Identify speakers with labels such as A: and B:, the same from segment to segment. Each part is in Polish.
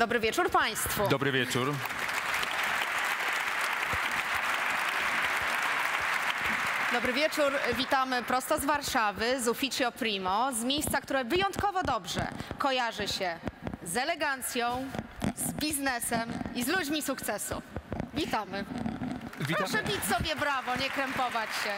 A: Dobry wieczór Państwu.
B: Dobry wieczór.
A: Dobry wieczór. Witamy prosto z Warszawy, z Ufficio Primo, z miejsca, które wyjątkowo dobrze kojarzy się z elegancją, z biznesem i z ludźmi sukcesu. Witamy. Proszę bić sobie brawo, nie krępować się.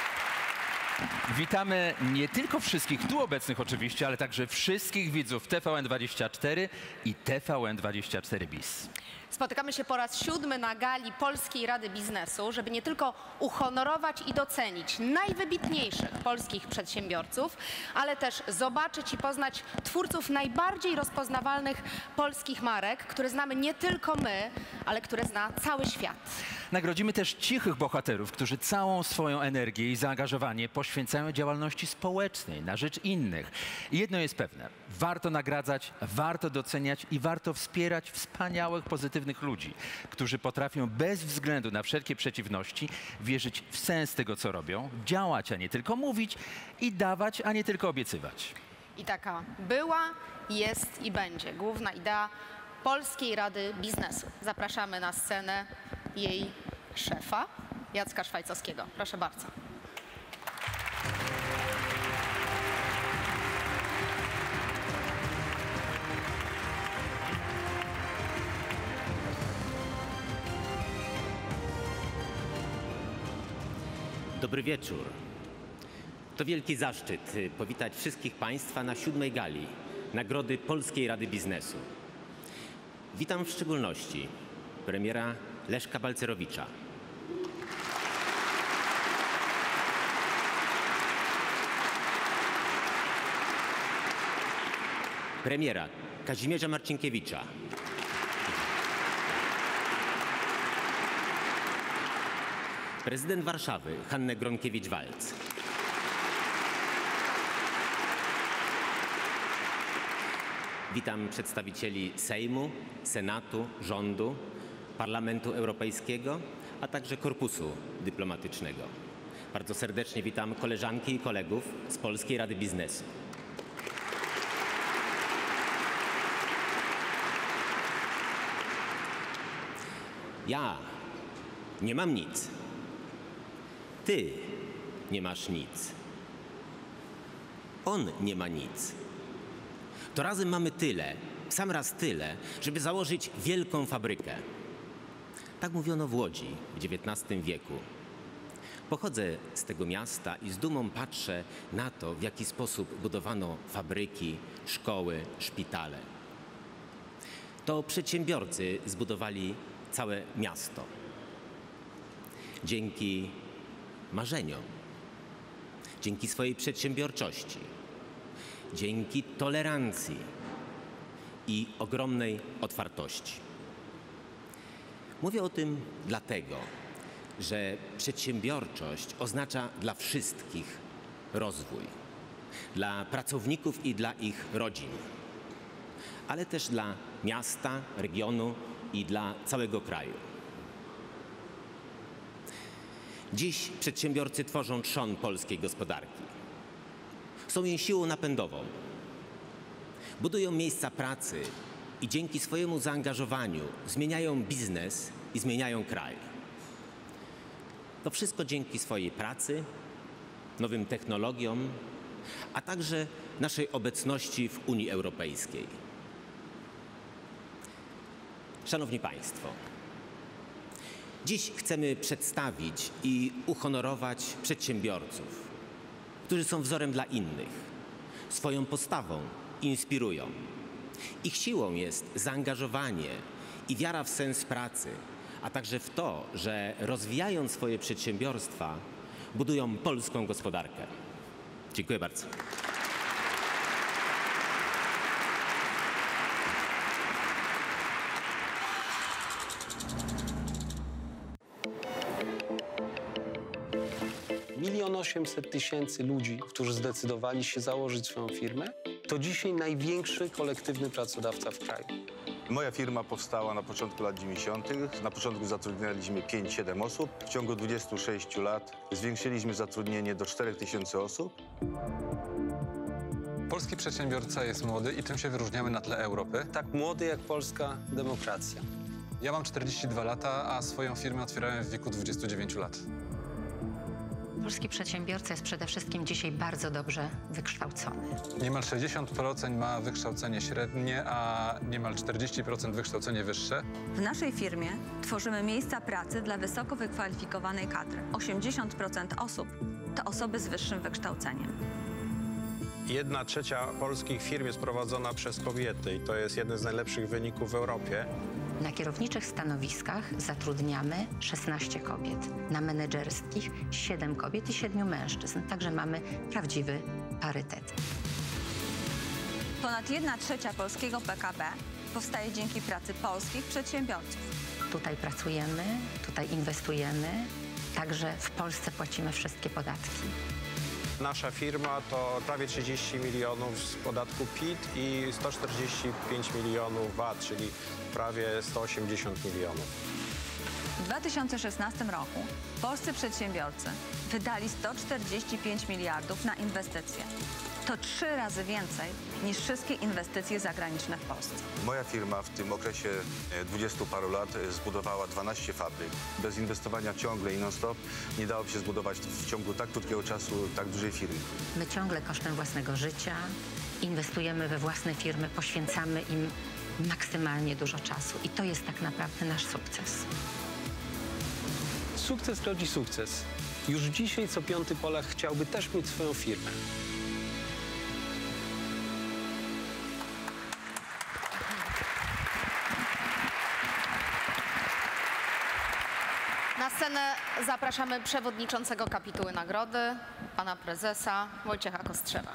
B: Witamy nie tylko wszystkich tu obecnych oczywiście, ale także wszystkich widzów TVN24 i TVN24 Bis.
A: Spotykamy się po raz 7 na gali Polskiej Rady Biznesu, żeby nie tylko uhonorować i docenić najwybitniejszych polskich przedsiębiorców, ale też zobaczyć i poznać twórców najbardziej rozpoznawalnych polskich marek, które znamy nie tylko my, ale które zna cały świat.
B: Nagrodzimy też cichych bohaterów, którzy całą swoją energię i zaangażowanie poświęcają działalności społecznej na rzecz innych. I jedno jest pewne, warto nagradzać, warto doceniać i warto wspierać wspaniałych, pozytywnych ludzi, którzy potrafią bez względu na wszelkie przeciwności wierzyć w sens tego, co robią, działać, a nie tylko mówić i dawać, a nie tylko obiecywać.
A: I taka była, jest i będzie główna idea Polskiej Rady Biznesu. Zapraszamy na scenę jej szefa, Jacka Szwajcowskiego. Proszę bardzo.
C: Dobry wieczór. To wielki zaszczyt powitać wszystkich Państwa na 7. gali Nagrody Polskiej Rady Biznesu. Witam w szczególności premiera Leszka Balcerowicza, premiera Kazimierza Marcinkiewicza, prezydent Warszawy Hannę Gronkiewicz-Waltz, witam przedstawicieli Sejmu, Senatu, rządu, Parlamentu Europejskiego, a także korpusu dyplomatycznego. Bardzo serdecznie witam koleżanki i kolegów z Polskiej Rady Biznesu. Ja nie mam nic. Ty nie masz nic. On nie ma nic. To razem mamy tyle, w sam raz tyle, żeby założyć wielką fabrykę. Tak mówiono w Łodzi w XIX wieku. Pochodzę z tego miasta i z dumą patrzę na to, w jaki sposób budowano fabryki, szkoły, szpitale. To przedsiębiorcy zbudowali całe miasto. Dzięki marzeniom, dzięki swojej przedsiębiorczości, dzięki tolerancji i ogromnej otwartości. Mówię o tym dlatego, że przedsiębiorczość oznacza dla wszystkich rozwój, dla pracowników i dla ich rodzin, ale też dla miasta, regionu i dla całego kraju. Dziś przedsiębiorcy tworzą trzon polskiej gospodarki. Są jej siłą napędową. Budują miejsca pracy i dzięki swojemu zaangażowaniu zmieniają biznes i zmieniają kraj. To wszystko dzięki swojej pracy, nowym technologiom, a także naszej obecności w Unii Europejskiej. Szanowni Państwo, dziś chcemy przedstawić i uhonorować przedsiębiorców, którzy są wzorem dla innych, swoją postawą inspirują. Ich siłą jest zaangażowanie i wiara w sens pracy, a także w to, że rozwijając swoje przedsiębiorstwa, budują polską gospodarkę. Dziękuję bardzo.
D: Milion 800 tysięcy ludzi, którzy zdecydowali się założyć swoją firmę, to dzisiaj największy kolektywny pracodawca w kraju.
E: Moja firma powstała na początku lat 90. Na początku zatrudnialiśmy 5-7 osób. W ciągu 26 lat zwiększyliśmy zatrudnienie do 4000 osób.
F: Polski przedsiębiorca jest młody i czym się wyróżniamy na tle Europy?
D: Tak młody jak polska demokracja.
F: Ja mam 42 lata, a swoją firmę otwierałem w wieku 29 lat.
G: Polski przedsiębiorca jest przede wszystkim dzisiaj bardzo dobrze wykształcony.
F: Niemal 60% ma wykształcenie średnie, a niemal 40% wykształcenie wyższe.
H: W naszej firmie tworzymy miejsca pracy dla wysoko wykwalifikowanej kadry. 80% osób to osoby z wyższym wykształceniem.
I: 1/3 polskich firm jest prowadzona przez kobiety i to jest jeden z najlepszych wyników w Europie.
G: Na kierowniczych stanowiskach zatrudniamy 16 kobiet, na menedżerskich 7 kobiet i 7 mężczyzn, także mamy prawdziwy parytet.
H: Ponad 1/3 polskiego PKB powstaje dzięki pracy polskich przedsiębiorców.
G: Tutaj pracujemy, tutaj inwestujemy, także w Polsce płacimy wszystkie podatki.
I: Nasza firma to prawie 30 milionów z podatku PIT i 145 milionów VAT, czyli prawie 180 milionów.
H: W 2016 roku polscy przedsiębiorcy wydali 145 miliardów na inwestycje. To 3 razy więcej niż wszystkie inwestycje zagraniczne w Polsce.
E: Moja firma w tym okresie 20 paru lat zbudowała 12 fabryk. Bez inwestowania ciągle i non-stop nie dałoby się zbudować w ciągu tak krótkiego czasu tak dużej firmy.
G: My ciągle kosztem własnego życia inwestujemy we własne firmy, poświęcamy im maksymalnie dużo czasu i to jest tak naprawdę nasz sukces.
D: Sukces rodzi sukces. Już dzisiaj co 5. Polak chciałby też mieć swoją firmę.
A: Na scenę zapraszamy przewodniczącego kapituły nagrody, pana prezesa Wojciecha Kostrzewa.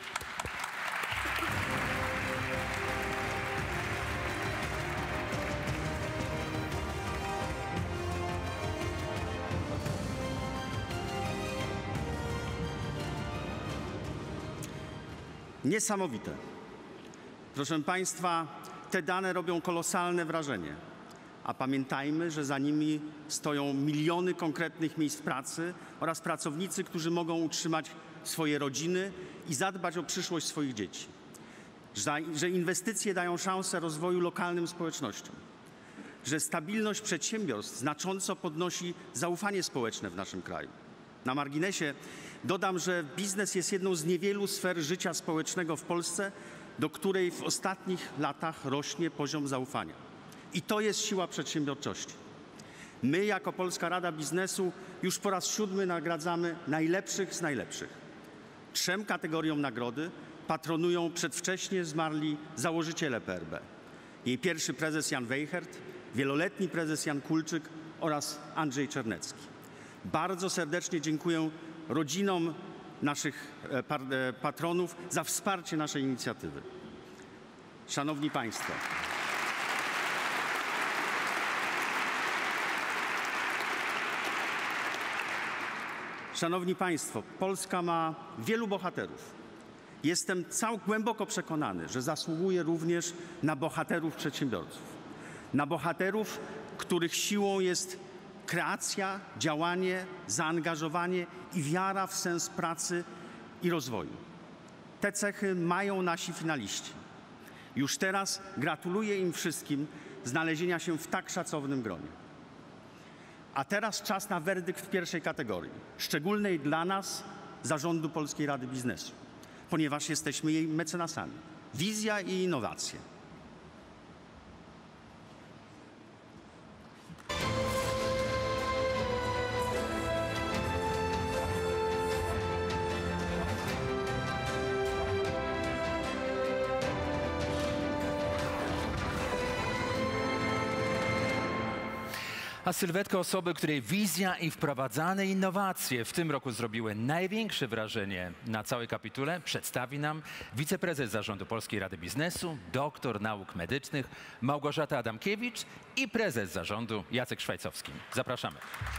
J: Niesamowite. Proszę Państwa, te dane robią kolosalne wrażenie. A pamiętajmy, że za nimi stoją miliony konkretnych miejsc pracy oraz pracownicy, którzy mogą utrzymać swoje rodziny i zadbać o przyszłość swoich dzieci. Że inwestycje dają szansę rozwoju lokalnym społecznościom. Że stabilność przedsiębiorstw znacząco podnosi zaufanie społeczne w naszym kraju. Na marginesie dodam, że biznes jest jedną z niewielu sfer życia społecznego w Polsce, do której w ostatnich latach rośnie poziom zaufania. I to jest siła przedsiębiorczości. My, jako Polska Rada Biznesu, już po raz 7 nagradzamy najlepszych z najlepszych. 3 kategoriom nagrody patronują przedwcześnie zmarli założyciele PRB. Jej pierwszy prezes Jan Weichert, wieloletni prezes Jan Kulczyk oraz Andrzej Czernecki. Bardzo serdecznie dziękuję rodzinom naszych patronów za wsparcie naszej inicjatywy. Szanowni Państwo, Polska ma wielu bohaterów. Jestem głęboko przekonany, że zasługuje również na bohaterów przedsiębiorców. Na bohaterów, których siłą jest kreacja, działanie, zaangażowanie i wiara w sens pracy i rozwoju. Te cechy mają nasi finaliści. Już teraz gratuluję im wszystkim znalezienia się w tak szacownym gronie. A teraz czas na werdykt w pierwszej kategorii, szczególnej dla nas, Zarządu Polskiej Rady Biznesu, ponieważ jesteśmy jej mecenasami. Wizja i innowacje.
B: A sylwetka osoby, której wizja i wprowadzane innowacje w tym roku zrobiły największe wrażenie na całej kapitule, przedstawi nam wiceprezes Zarządu Polskiej Rady Biznesu, doktor nauk medycznych Małgorzata Adamkiewicz i prezes zarządu Jacek Szwajcowski. Zapraszamy.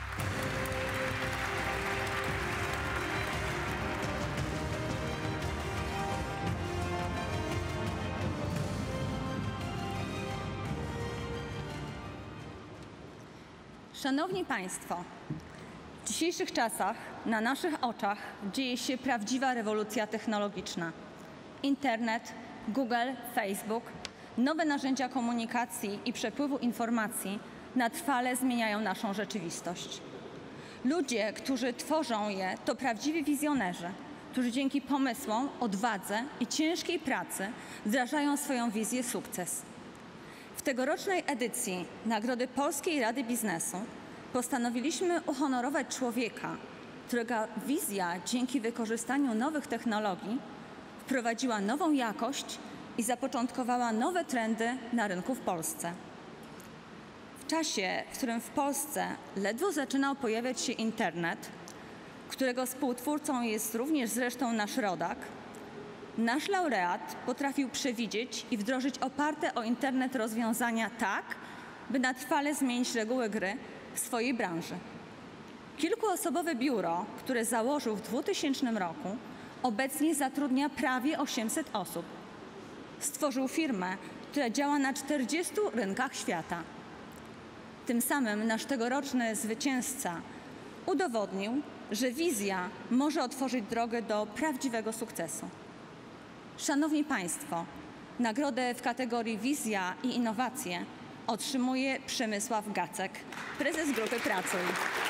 H: Szanowni Państwo, w dzisiejszych czasach na naszych oczach dzieje się prawdziwa rewolucja technologiczna. internet, Google, Facebook, nowe narzędzia komunikacji i przepływu informacji na trwale zmieniają naszą rzeczywistość. Ludzie, którzy tworzą je, to prawdziwi wizjonerzy, którzy dzięki pomysłom, odwadze i ciężkiej pracy wdrażają swoją wizję sukces. W tegorocznej edycji Nagrody Polskiej Rady Biznesu postanowiliśmy uhonorować człowieka, którego wizja dzięki wykorzystaniu nowych technologii wprowadziła nową jakość i zapoczątkowała nowe trendy na rynku w Polsce. W czasie, w którym w Polsce ledwo zaczynał pojawiać się internet, którego współtwórcą jest również zresztą nasz rodak, nasz laureat potrafił przewidzieć i wdrożyć oparte o internet rozwiązania tak, by na trwale zmienić reguły gry w swojej branży. Kilkuosobowe biuro, które założył w 2000 roku, obecnie zatrudnia prawie 800 osób. Stworzył firmę, która działa na 40 rynkach świata. Tym samym nasz tegoroczny zwycięzca udowodnił, że wizja może otworzyć drogę do prawdziwego sukcesu. Szanowni Państwo, nagrodę w kategorii Wizja i Innowacje otrzymuje Przemysław Gacek, prezes Grupy Pracuj.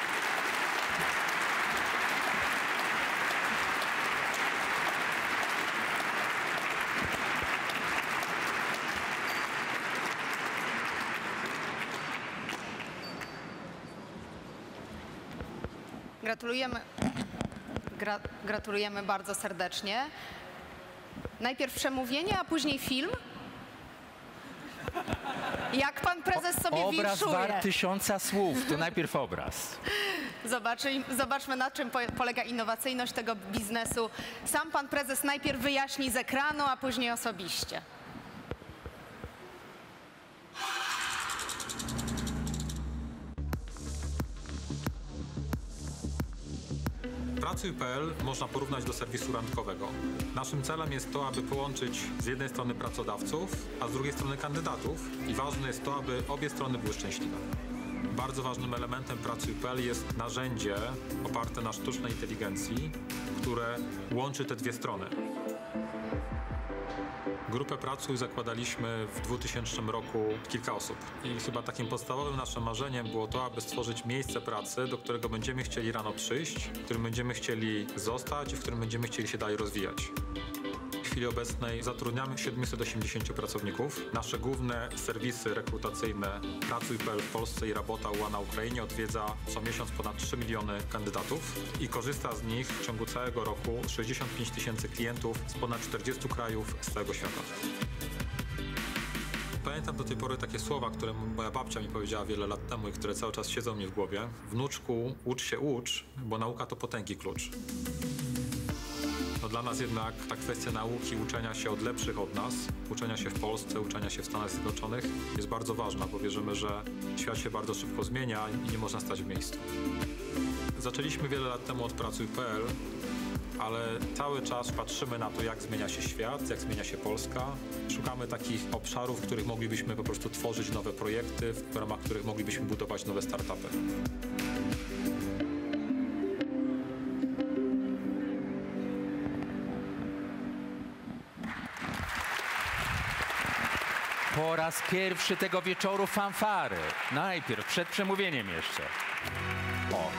A: Gratulujemy bardzo serdecznie. Najpierw przemówienie, a później film. Jak pan prezes sobie
B: Obraz
A: winszuje?
B: wart 1000 słów, to najpierw obraz.
A: Zobaczmy, na czym polega innowacyjność tego biznesu. Sam pan prezes najpierw wyjaśni z ekranu, a później osobiście.
F: Pracuj.pl można porównać do serwisu randkowego. Naszym celem jest to, aby połączyć z jednej strony pracodawców, a z drugiej strony kandydatów i ważne jest to, aby obie strony były szczęśliwe. Bardzo ważnym elementem Pracuj.pl jest narzędzie oparte na sztucznej inteligencji, które łączy te dwie strony. Grupę Pracuj zakładaliśmy w 2000 roku kilka osób i chyba takim podstawowym naszym marzeniem było to, aby stworzyć miejsce pracy, do którego będziemy chcieli rano przyjść, w którym będziemy chcieli zostać i w którym będziemy chcieli się dalej rozwijać. W chwili obecnej zatrudniamy 780 pracowników. Nasze główne serwisy rekrutacyjne Pracuj.pl w Polsce i Rabota UA na Ukrainie odwiedza co miesiąc ponad 3 miliony kandydatów i korzysta z nich w ciągu całego roku 65 tysięcy klientów z ponad 40 krajów z całego świata. Pamiętam do tej pory takie słowa, które moja babcia mi powiedziała wiele lat temu i które cały czas siedzą mi w głowie. Wnuczku, ucz się, ucz, bo nauka to potęgi klucz. No dla nas jednak ta kwestia nauki, uczenia się od lepszych od nas, uczenia się w Polsce, uczenia się w Stanach Zjednoczonych jest bardzo ważna, bo wierzymy, że świat się bardzo szybko zmienia i nie można stać w miejscu. Zaczęliśmy wiele lat temu od Pracuj.pl, ale cały czas patrzymy na to, jak zmienia się świat, jak zmienia się Polska. Szukamy takich obszarów, w których moglibyśmy po prostu tworzyć nowe projekty, w ramach których moglibyśmy budować nowe startupy.
B: Po raz pierwszy tego wieczoru fanfary. Najpierw, przed przemówieniem jeszcze. O.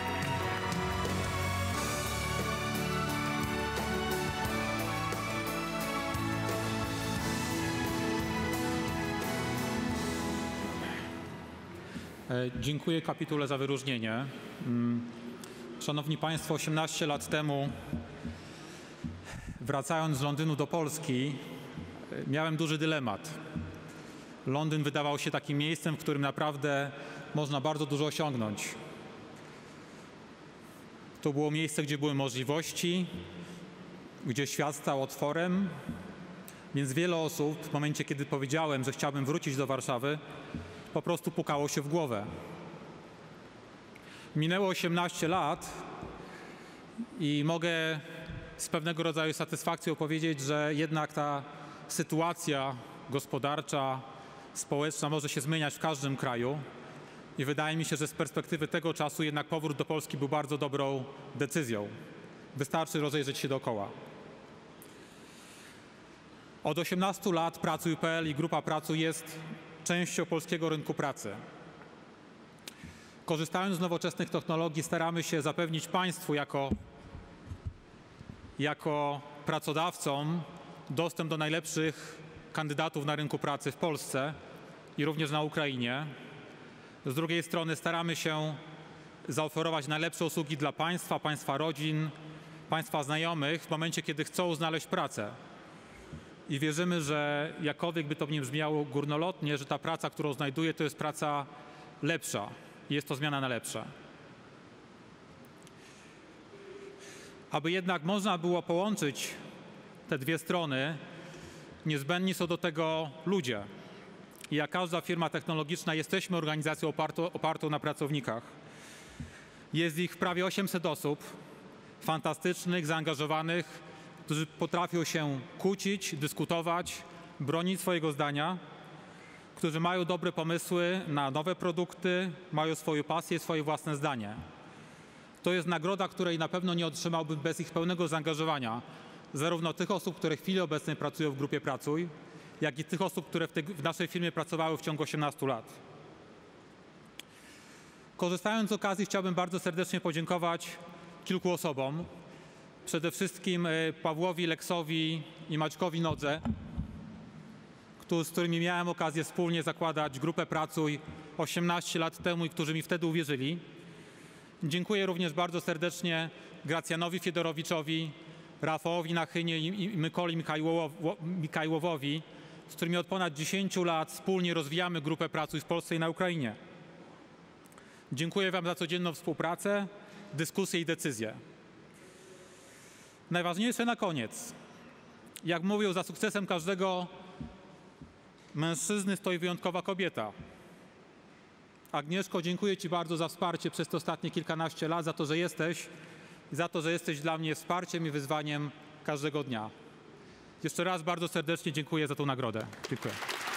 K: Dziękuję kapitule za wyróżnienie. Szanowni Państwo, 18 lat temu, wracając z Londynu do Polski, miałem duży dylemat. Londyn wydawał się takim miejscem, w którym naprawdę można bardzo dużo osiągnąć. To było miejsce, gdzie były możliwości, gdzie świat stał otworem, więc wiele osób w momencie, kiedy powiedziałem, że chciałbym wrócić do Warszawy, po prostu pukało się w głowę. Minęło 18 lat i mogę z pewnego rodzaju satysfakcją powiedzieć, że jednak ta sytuacja gospodarcza, społeczna może się zmieniać w każdym kraju i wydaje mi się, że z perspektywy tego czasu jednak powrót do Polski był bardzo dobrą decyzją. Wystarczy rozejrzeć się dookoła. Od 18 lat Pracuj.pl i Grupa Pracuj jest częścią polskiego rynku pracy. Korzystając z nowoczesnych technologii, staramy się zapewnić Państwu jako pracodawcom dostęp do najlepszych kandydatów na rynku pracy w Polsce i również na Ukrainie. Z drugiej strony staramy się zaoferować najlepsze usługi dla Państwa, Państwa rodzin, Państwa znajomych w momencie, kiedy chcą znaleźć pracę. I wierzymy, że jakkolwiek by to nie brzmiało górnolotnie, że ta praca, którą znajduję, to jest praca lepsza. Jest to zmiana na lepsze. Aby jednak można było połączyć te dwie strony, niezbędni są do tego ludzie. I jak każda firma technologiczna jesteśmy organizacją opartą na pracownikach. Jest ich prawie 800 osób, fantastycznych, zaangażowanych, którzy potrafią się kłócić, dyskutować, bronić swojego zdania, którzy mają dobre pomysły na nowe produkty, mają swoją pasję, swoje własne zdanie. To jest nagroda, której na pewno nie otrzymałbym bez ich pełnego zaangażowania, zarówno tych osób, które w chwili obecnej pracują w Grupie Pracuj, jak i tych osób, które w naszej firmie pracowały w ciągu 18 lat. Korzystając z okazji, chciałbym bardzo serdecznie podziękować kilku osobom. Przede wszystkim Pawłowi Leksowi i Maćkowi Nodze, z którymi miałem okazję wspólnie zakładać Grupę Pracuj 18 lat temu i którzy mi wtedy uwierzyli. Dziękuję również bardzo serdecznie Gracjanowi Fiedorowiczowi, Rafałowi Nachynie i Mykoli Mikajłowowi, z którymi od ponad 10 lat wspólnie rozwijamy Grupę Pracuj w Polsce i na Ukrainie. Dziękuję Wam za codzienną współpracę, dyskusje i decyzje. Najważniejsze na koniec. Jak mówią, za sukcesem każdego mężczyzny stoi wyjątkowa kobieta. Agnieszko, dziękuję Ci bardzo za wsparcie przez te ostatnie kilkanaście lat, za to, że jesteś dla mnie wsparciem i wyzwaniem każdego dnia. Jeszcze raz bardzo serdecznie dziękuję za tą nagrodę. Dziękuję.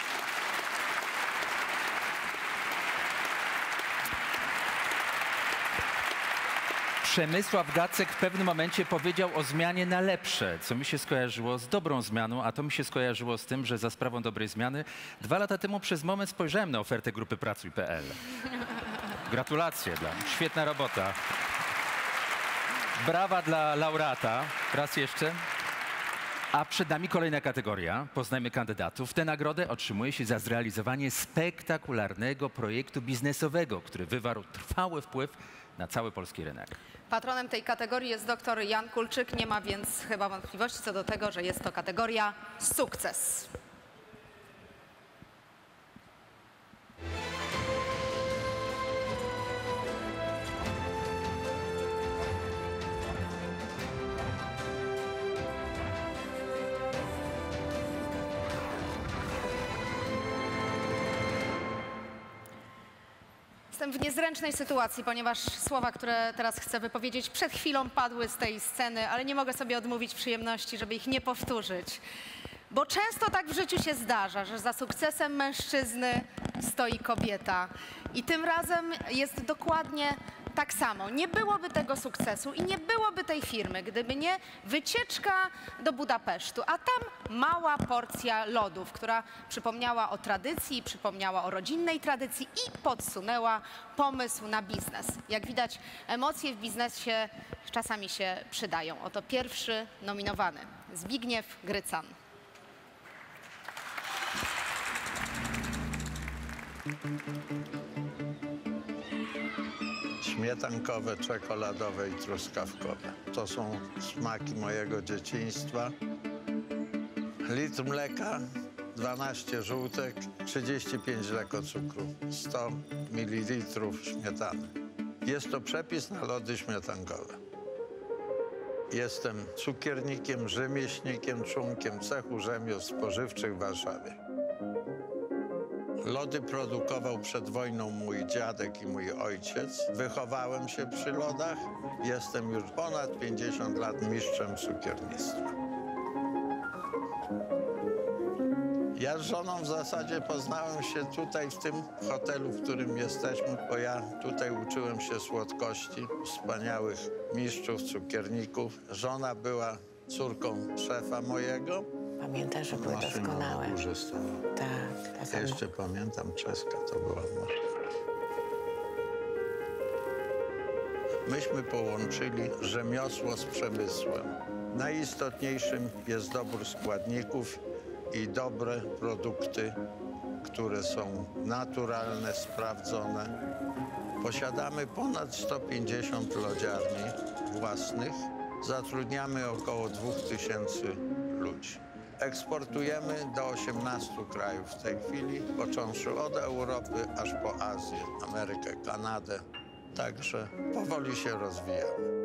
B: Przemysław Gacek w pewnym momencie powiedział o zmianie na lepsze, co mi się skojarzyło z dobrą zmianą, a to mi się skojarzyło z tym, że za sprawą dobrej zmiany 2 lata temu przez moment spojrzałem na ofertę Grupy Pracuj.pl. Gratulacje dla mnie. Świetna robota. Brawa dla laureata. Raz jeszcze. A przed nami kolejna kategoria. Poznajmy kandydatów. Tę nagrodę otrzymuje się za zrealizowanie spektakularnego projektu biznesowego, który wywarł trwały wpływ na cały polski rynek.
A: Patronem tej kategorii jest dr Jan Kulczyk. Nie ma więc chyba wątpliwości co do tego, że jest to kategoria sukces. Jestem w niezręcznej sytuacji, ponieważ słowa, które teraz chcę wypowiedzieć, przed chwilą padły z tej sceny, ale nie mogę sobie odmówić przyjemności, żeby ich nie powtórzyć. Bo często tak w życiu się zdarza, że za sukcesem mężczyzny stoi kobieta. I tym razem jest dokładnie tak samo. Nie byłoby tego sukcesu i nie byłoby tej firmy, gdyby nie wycieczka do Budapesztu, a tam mała porcja lodów, która przypomniała o tradycji, przypomniała o rodzinnej tradycji i podsunęła pomysł na biznes. Jak widać, emocje w biznesie czasami się przydają. Oto pierwszy nominowany, Zbigniew Grycan.
L: Śmietankowe, czekoladowe i truskawkowe. To są smaki mojego dzieciństwa. Litr mleka, 12 żółtek, 35 lekocukru, 100 ml śmietany. Jest to przepis na lody śmietankowe. Jestem cukiernikiem, rzemieślnikiem, członkiem cechu rzemiosł spożywczych w Warszawie. Lody produkował przed wojną mój dziadek i mój ojciec. Wychowałem się przy lodach. Jestem już ponad 50 lat mistrzem cukiernictwa. Ja z żoną w zasadzie poznałem się tutaj w tym hotelu, w którym jesteśmy, bo ja tutaj uczyłem się słodkości wspaniałych mistrzów, cukierników. Żona była córką szefa mojego,
M: Pamiętam, że były
L: Maszyna
M: doskonałe.
L: na górze stała.
M: Tak.
L: Ja jeszcze pamiętam, czeska to była maszyna. Myśmy połączyli rzemiosło z przemysłem. Najistotniejszym jest dobór składników i dobre produkty, które są naturalne, sprawdzone. Posiadamy ponad 150 lodziarni własnych. Zatrudniamy około 2000 ludzi. Eksportujemy do 18 krajów w tej chwili, począwszy od Europy aż po Azję, Amerykę, Kanadę. Także powoli się rozwijamy.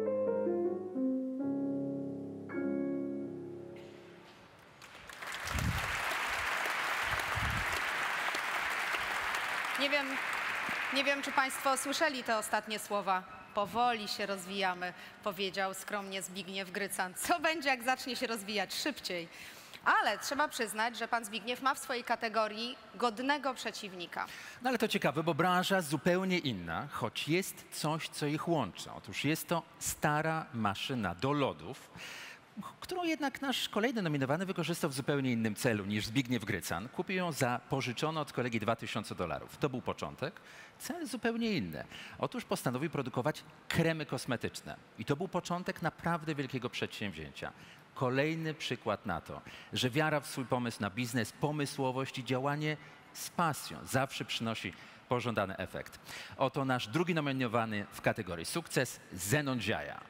A: Nie wiem, czy Państwo słyszeli te ostatnie słowa. Powoli się rozwijamy, powiedział skromnie Zbigniew Grycan. Co będzie, jak zacznie się rozwijać szybciej? Ale trzeba przyznać, że pan Zbigniew ma w swojej kategorii godnego przeciwnika.
B: No ale to ciekawe, bo branża zupełnie inna, choć jest coś, co ich łączy. Otóż jest to stara maszyna do lodów, którą jednak nasz kolejny nominowany wykorzystał w zupełnie innym celu niż Zbigniew Grycan. Kupił ją za pożyczone od kolegi $2000. To był początek. Cel zupełnie inny. Otóż postanowił produkować kremy kosmetyczne. I to był początek naprawdę wielkiego przedsięwzięcia. Kolejny przykład na to, że wiara w swój pomysł na biznes, pomysłowość i działanie z pasją zawsze przynosi pożądany efekt. Oto nasz drugi nominowany w kategorii sukces, Zenon Dziaja.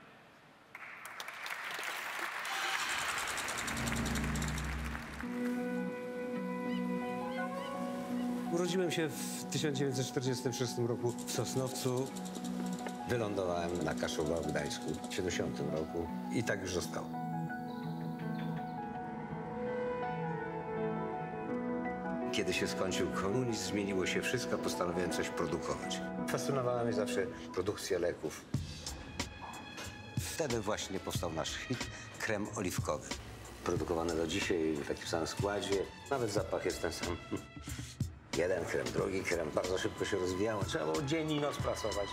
N: Urodziłem się w 1946 roku w Sosnowcu. Wylądowałem na Kaszowa w Gdańsku w 70 roku i tak już zostało. Kiedy się skończył komunizm, zmieniło się wszystko, postanowiłem coś produkować. Fascynowała mnie zawsze produkcja leków. Wtedy właśnie powstał nasz hit, krem oliwkowy. Produkowany do dzisiaj w takim samym składzie, nawet zapach jest ten sam. Jeden krem, drugi krem, bardzo szybko się rozwijało. Trzeba było dzień i noc pracować.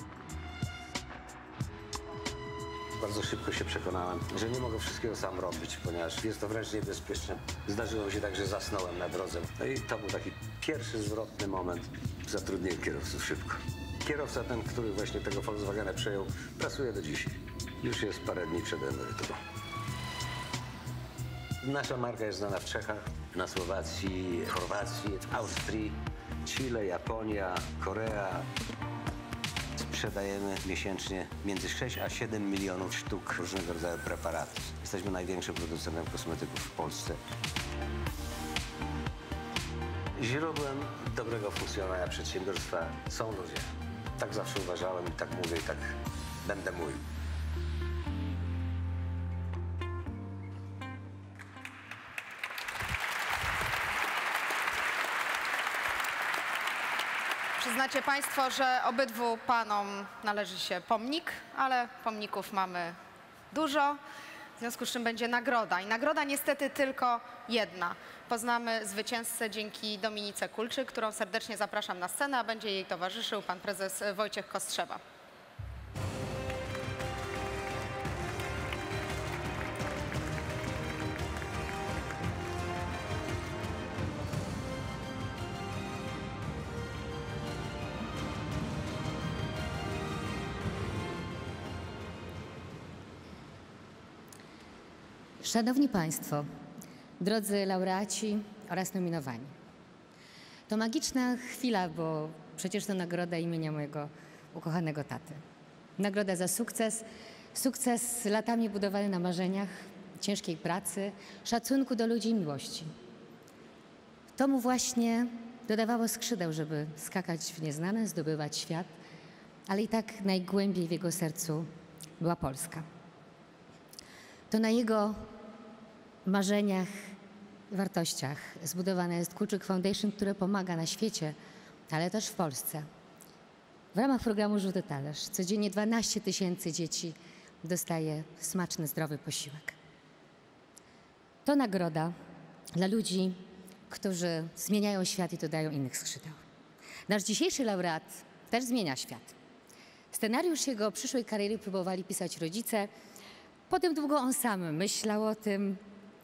N: Bardzo szybko się przekonałem, że nie mogę wszystkiego sam robić, ponieważ jest to wręcz niebezpieczne. Zdarzyło mi się tak, że zasnąłem na drodze. No i to był taki pierwszy zwrotny moment. Zatrudniłem kierowców szybko. Kierowca ten, który właśnie tego Volkswagena przejął, pracuje do dzisiaj. Już jest parę dni przed emeryturą. Nasza marka jest znana w Czechach, na Słowacji, Chorwacji, Austrii, Chile, Japonia, Korea. Sprzedajemy miesięcznie między 6 a 7 milionów sztuk różnego rodzaju preparatów. Jesteśmy największym producentem kosmetyków w Polsce. Źródłem dobrego funkcjonowania przedsiębiorstwa są ludzie. Tak zawsze uważałem i tak mówię i tak będę mówił.
A: Przyznacie Państwo, że obydwu panom należy się pomnik, ale pomników mamy dużo, w związku z czym będzie nagroda. I nagroda niestety tylko jedna. Poznamy zwycięzcę dzięki Dominice Kulczyk, którą serdecznie zapraszam na scenę, a będzie jej towarzyszył pan prezes Wojciech Kostrzewa.
O: Szanowni Państwo, drodzy laureaci oraz nominowani. To magiczna chwila, bo przecież to nagroda imienia mojego ukochanego taty. Nagroda za sukces, sukces latami budowany na marzeniach, ciężkiej pracy, szacunku do ludzi i miłości. To mu właśnie dodawało skrzydeł, żeby skakać w nieznane, zdobywać świat, ale i tak najgłębiej w jego sercu była Polska. To na jego marzeniach, wartościach zbudowane jest Kulczyk Foundation, które pomaga na świecie, ale też w Polsce. W ramach programu Żółty Talerz codziennie 12 000 dzieci dostaje smaczny, zdrowy posiłek. To nagroda dla ludzi, którzy zmieniają świat i dodają innych skrzydeł. Nasz dzisiejszy laureat też zmienia świat. Scenariusz jego przyszłej kariery próbowali pisać rodzice. Potem długo on sam myślał o tym,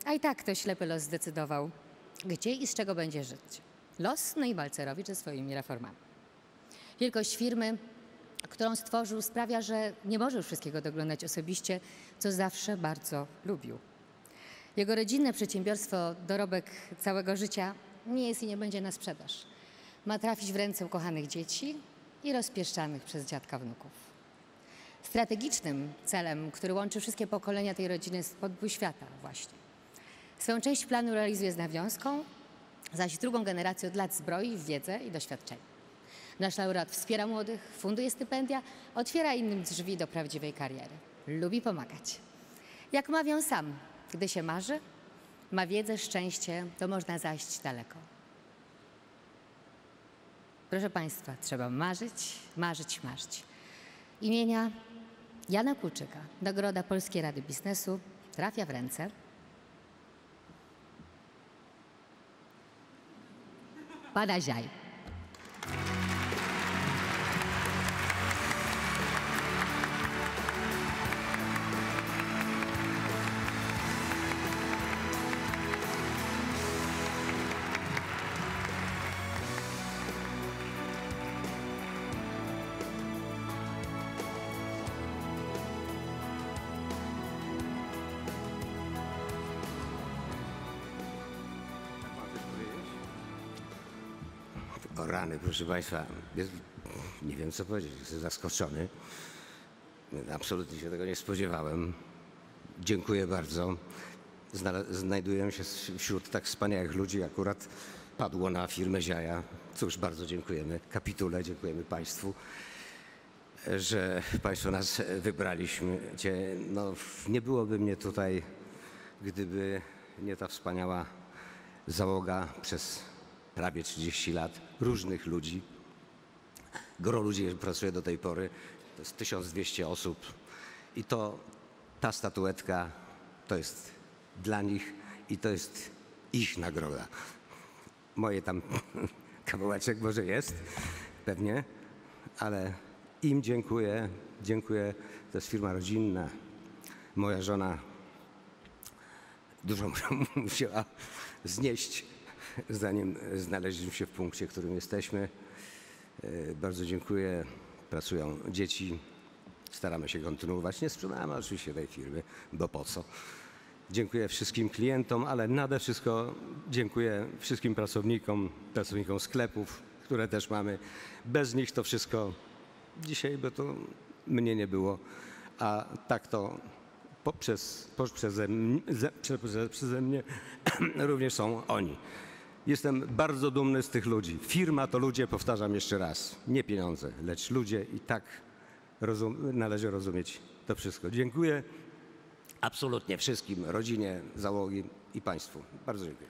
O: A i tak to ślepy los zdecydował, gdzie i z czego będzie żyć. Los, no i Balcerowicz ze swoimi reformami. Wielkość firmy, którą stworzył, sprawia, że nie może już wszystkiego doglądać osobiście, co zawsze bardzo lubił. Jego rodzinne przedsiębiorstwo, dorobek całego życia, nie jest i nie będzie na sprzedaż. Ma trafić w ręce ukochanych dzieci i rozpieszczanych przez dziadka wnuków. Strategicznym celem, który łączy wszystkie pokolenia tej rodziny, jest podbój świata właśnie. Swoją część planu realizuje z nawiązką, zaś drugą generację od lat zbroi w wiedzę i doświadczenie. Nasz laureat wspiera młodych, funduje stypendia, otwiera innym drzwi do prawdziwej kariery. Lubi pomagać. Jak mawiał sam, gdy się marzy, ma wiedzę, szczęście, to można zajść daleko. Proszę Państwa, trzeba marzyć, marzyć, marzyć. Imienia Jana Kulczyka, Nagroda Polskiej Rady Biznesu trafia w ręce pana Ziaj.
M: O rany, proszę Państwa, nie wiem co powiedzieć, jestem zaskoczony. Absolutnie się tego nie spodziewałem. Dziękuję bardzo. Znajduję się wśród tak wspaniałych ludzi. Akurat padło na firmę Ziaja. Cóż, bardzo dziękujemy kapitule, dziękujemy Państwu, że Państwo nas wybraliśmy. No, nie byłoby mnie tutaj, gdyby nie ta wspaniała załoga przez prawie 30 lat różnych ludzi. Gro ludzi pracuje do tej pory, to jest 1200 osób i ta statuetka to jest dla nich i to jest ich nagroda. Moje tam kawałeczek może jest, pewnie, ale im dziękuję, to jest firma rodzinna. Moja żona dużo musiała znieść, zanim znaleźliśmy się w punkcie, w którym jesteśmy. Bardzo dziękuję. Pracują dzieci. Staramy się kontynuować. Nie sprzedamy oczywiście tej firmy, bo po co. Dziękuję wszystkim klientom, ale nade wszystko dziękuję wszystkim pracownikom sklepów, które też mamy. Bez nich to wszystko dzisiaj by to mnie nie było, a tak to przeze mnie również są oni. Jestem bardzo dumny z tych ludzi. Firma to ludzie, powtarzam jeszcze raz, nie pieniądze, lecz ludzie i tak należy rozumieć to wszystko. Dziękuję absolutnie wszystkim, rodzinie, załogi i Państwu. Bardzo dziękuję.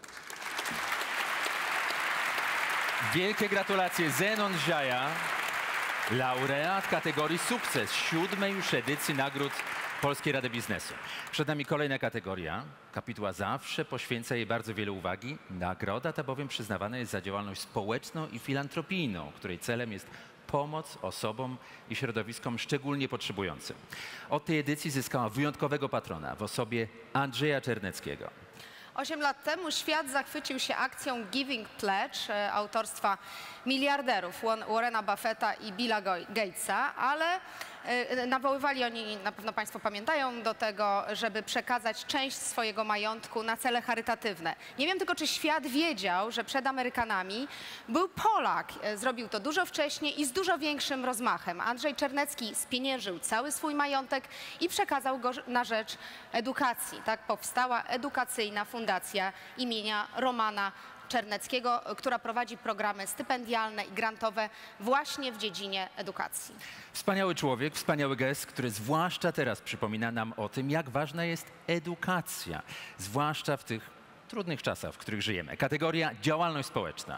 B: Wielkie gratulacje. Zenon Ziaja, laureat kategorii sukces 7. już edycji nagród Polskiej Rady Biznesu. Przed nami kolejna kategoria. Kapituła zawsze poświęca jej bardzo wiele uwagi. Nagroda ta bowiem przyznawana jest za działalność społeczną i filantropijną, której celem jest pomoc osobom i środowiskom szczególnie potrzebującym. Od tej edycji zyskała wyjątkowego patrona w osobie Andrzeja Czerneckiego.
A: 8 lat temu świat zachwycił się akcją Giving Pledge autorstwa miliarderów Warrena Buffetta i Billa Gatesa, ale nawoływali oni, na pewno Państwo pamiętają, do tego, żeby przekazać część swojego majątku na cele charytatywne. Nie wiem tylko, czy świat wiedział, że przed Amerykanami był Polak. Zrobił to dużo wcześniej i z dużo większym rozmachem. Andrzej Czernecki spieniężył cały swój majątek i przekazał go na rzecz edukacji. Tak powstała edukacyjna fundacja imienia Romana Czerneckiego, która prowadzi programy stypendialne i grantowe właśnie w dziedzinie edukacji.
B: Wspaniały człowiek, wspaniały gest, który zwłaszcza teraz przypomina nam o tym, jak ważna jest edukacja, zwłaszcza w tych trudnych czasach, w których żyjemy. Kategoria działalność społeczna.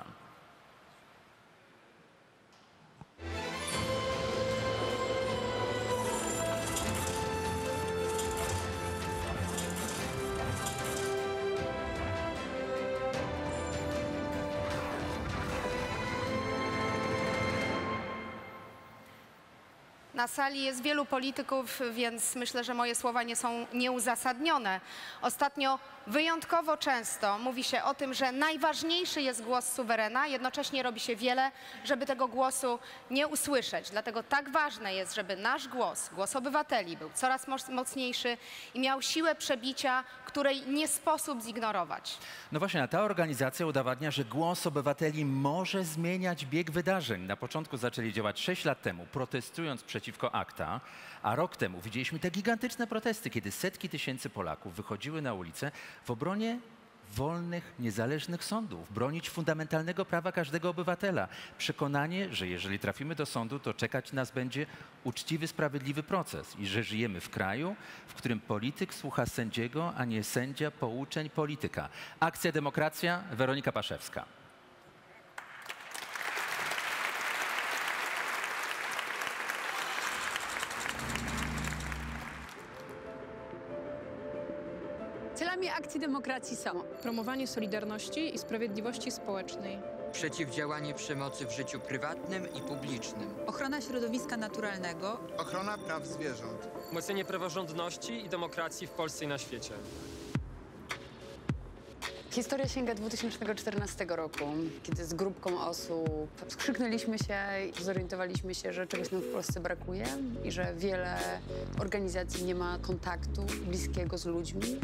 A: Na sali jest wielu polityków, więc myślę, że moje słowa nie są nieuzasadnione. Ostatnio wyjątkowo często mówi się o tym, że najważniejszy jest głos suwerena, jednocześnie robi się wiele, żeby tego głosu nie usłyszeć. Dlatego tak ważne jest, żeby nasz głos, głos obywateli był coraz mocniejszy i miał siłę przebicia, której nie sposób zignorować.
B: No właśnie, a ta organizacja udowadnia, że głos obywateli może zmieniać bieg wydarzeń. Na początku zaczęli działać 6 lat temu, protestując przeciwko ACTA, a rok temu widzieliśmy te gigantyczne protesty, kiedy setki tysięcy Polaków wychodziły na ulicę w obronie wolnych, niezależnych sądów, bronić fundamentalnego prawa każdego obywatela. Przekonanie, że jeżeli trafimy do sądu, to czekać nas będzie uczciwy, sprawiedliwy proces i że żyjemy w kraju, w którym polityk słucha sędziego, a nie sędzia pouczeń polityka. Akcja Demokracja, Weronika Paszewska.
P: Celami Akcji Demokracji są
Q: promowanie solidarności i sprawiedliwości społecznej,
R: przeciwdziałanie przemocy w życiu prywatnym i publicznym,
P: ochrona środowiska naturalnego,
S: ochrona praw zwierząt,
T: umocnienie praworządności i demokracji w Polsce i na świecie.
P: Historia sięga 2014 roku, kiedy z grupką osób skrzyknęliśmy się i zorientowaliśmy się, że czegoś nam w Polsce brakuje i że wiele organizacji nie ma kontaktu bliskiego z ludźmi.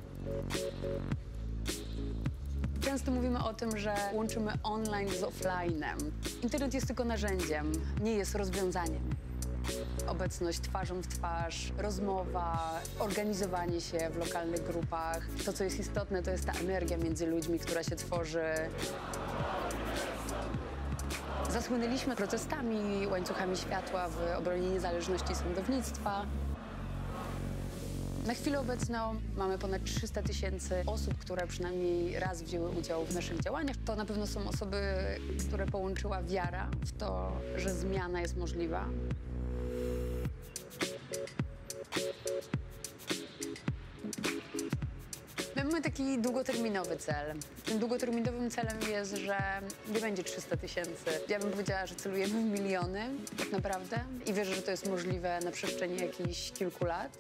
P: Często mówimy o tym, że łączymy online z offline'em. Internet jest tylko narzędziem, nie jest rozwiązaniem. Obecność twarzą w twarz, rozmowa, organizowanie się w lokalnych grupach. To, co jest istotne, to jest ta energia między ludźmi, która się tworzy. Zasłynęliśmy protestami, łańcuchami światła w obronie niezależności sądownictwa. Na chwilę obecną mamy ponad 300 000 osób, które przynajmniej raz wzięły udział w naszych działaniach. To na pewno są osoby, które połączyła wiara w to, że zmiana jest możliwa. My mamy taki długoterminowy cel. Tym długoterminowym celem jest, że nie będzie 300 000. Ja bym powiedziała, że celujemy w miliony tak naprawdę i wierzę, że to jest możliwe na przestrzeni jakichś kilku lat.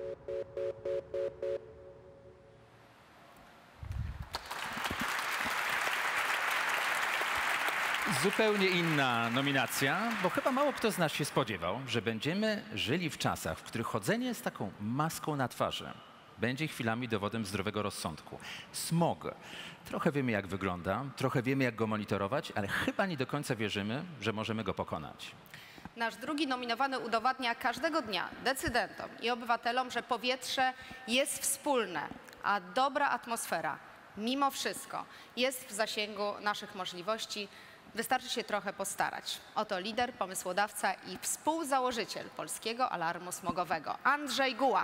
B: Zupełnie inna nominacja, bo chyba mało kto z nas się spodziewał, że będziemy żyli w czasach, w których chodzenie z taką maską na twarzy będzie chwilami dowodem zdrowego rozsądku. Smog. Trochę wiemy, jak wygląda, trochę wiemy, jak go monitorować, ale chyba nie do końca wierzymy, że możemy go pokonać.
A: Nasz drugi nominowany udowadnia każdego dnia decydentom i obywatelom, że powietrze jest wspólne, a dobra atmosfera mimo wszystko jest w zasięgu naszych możliwości. Wystarczy się trochę postarać. Oto lider, pomysłodawca i współzałożyciel Polskiego Alarmu Smogowego, Andrzej Guła.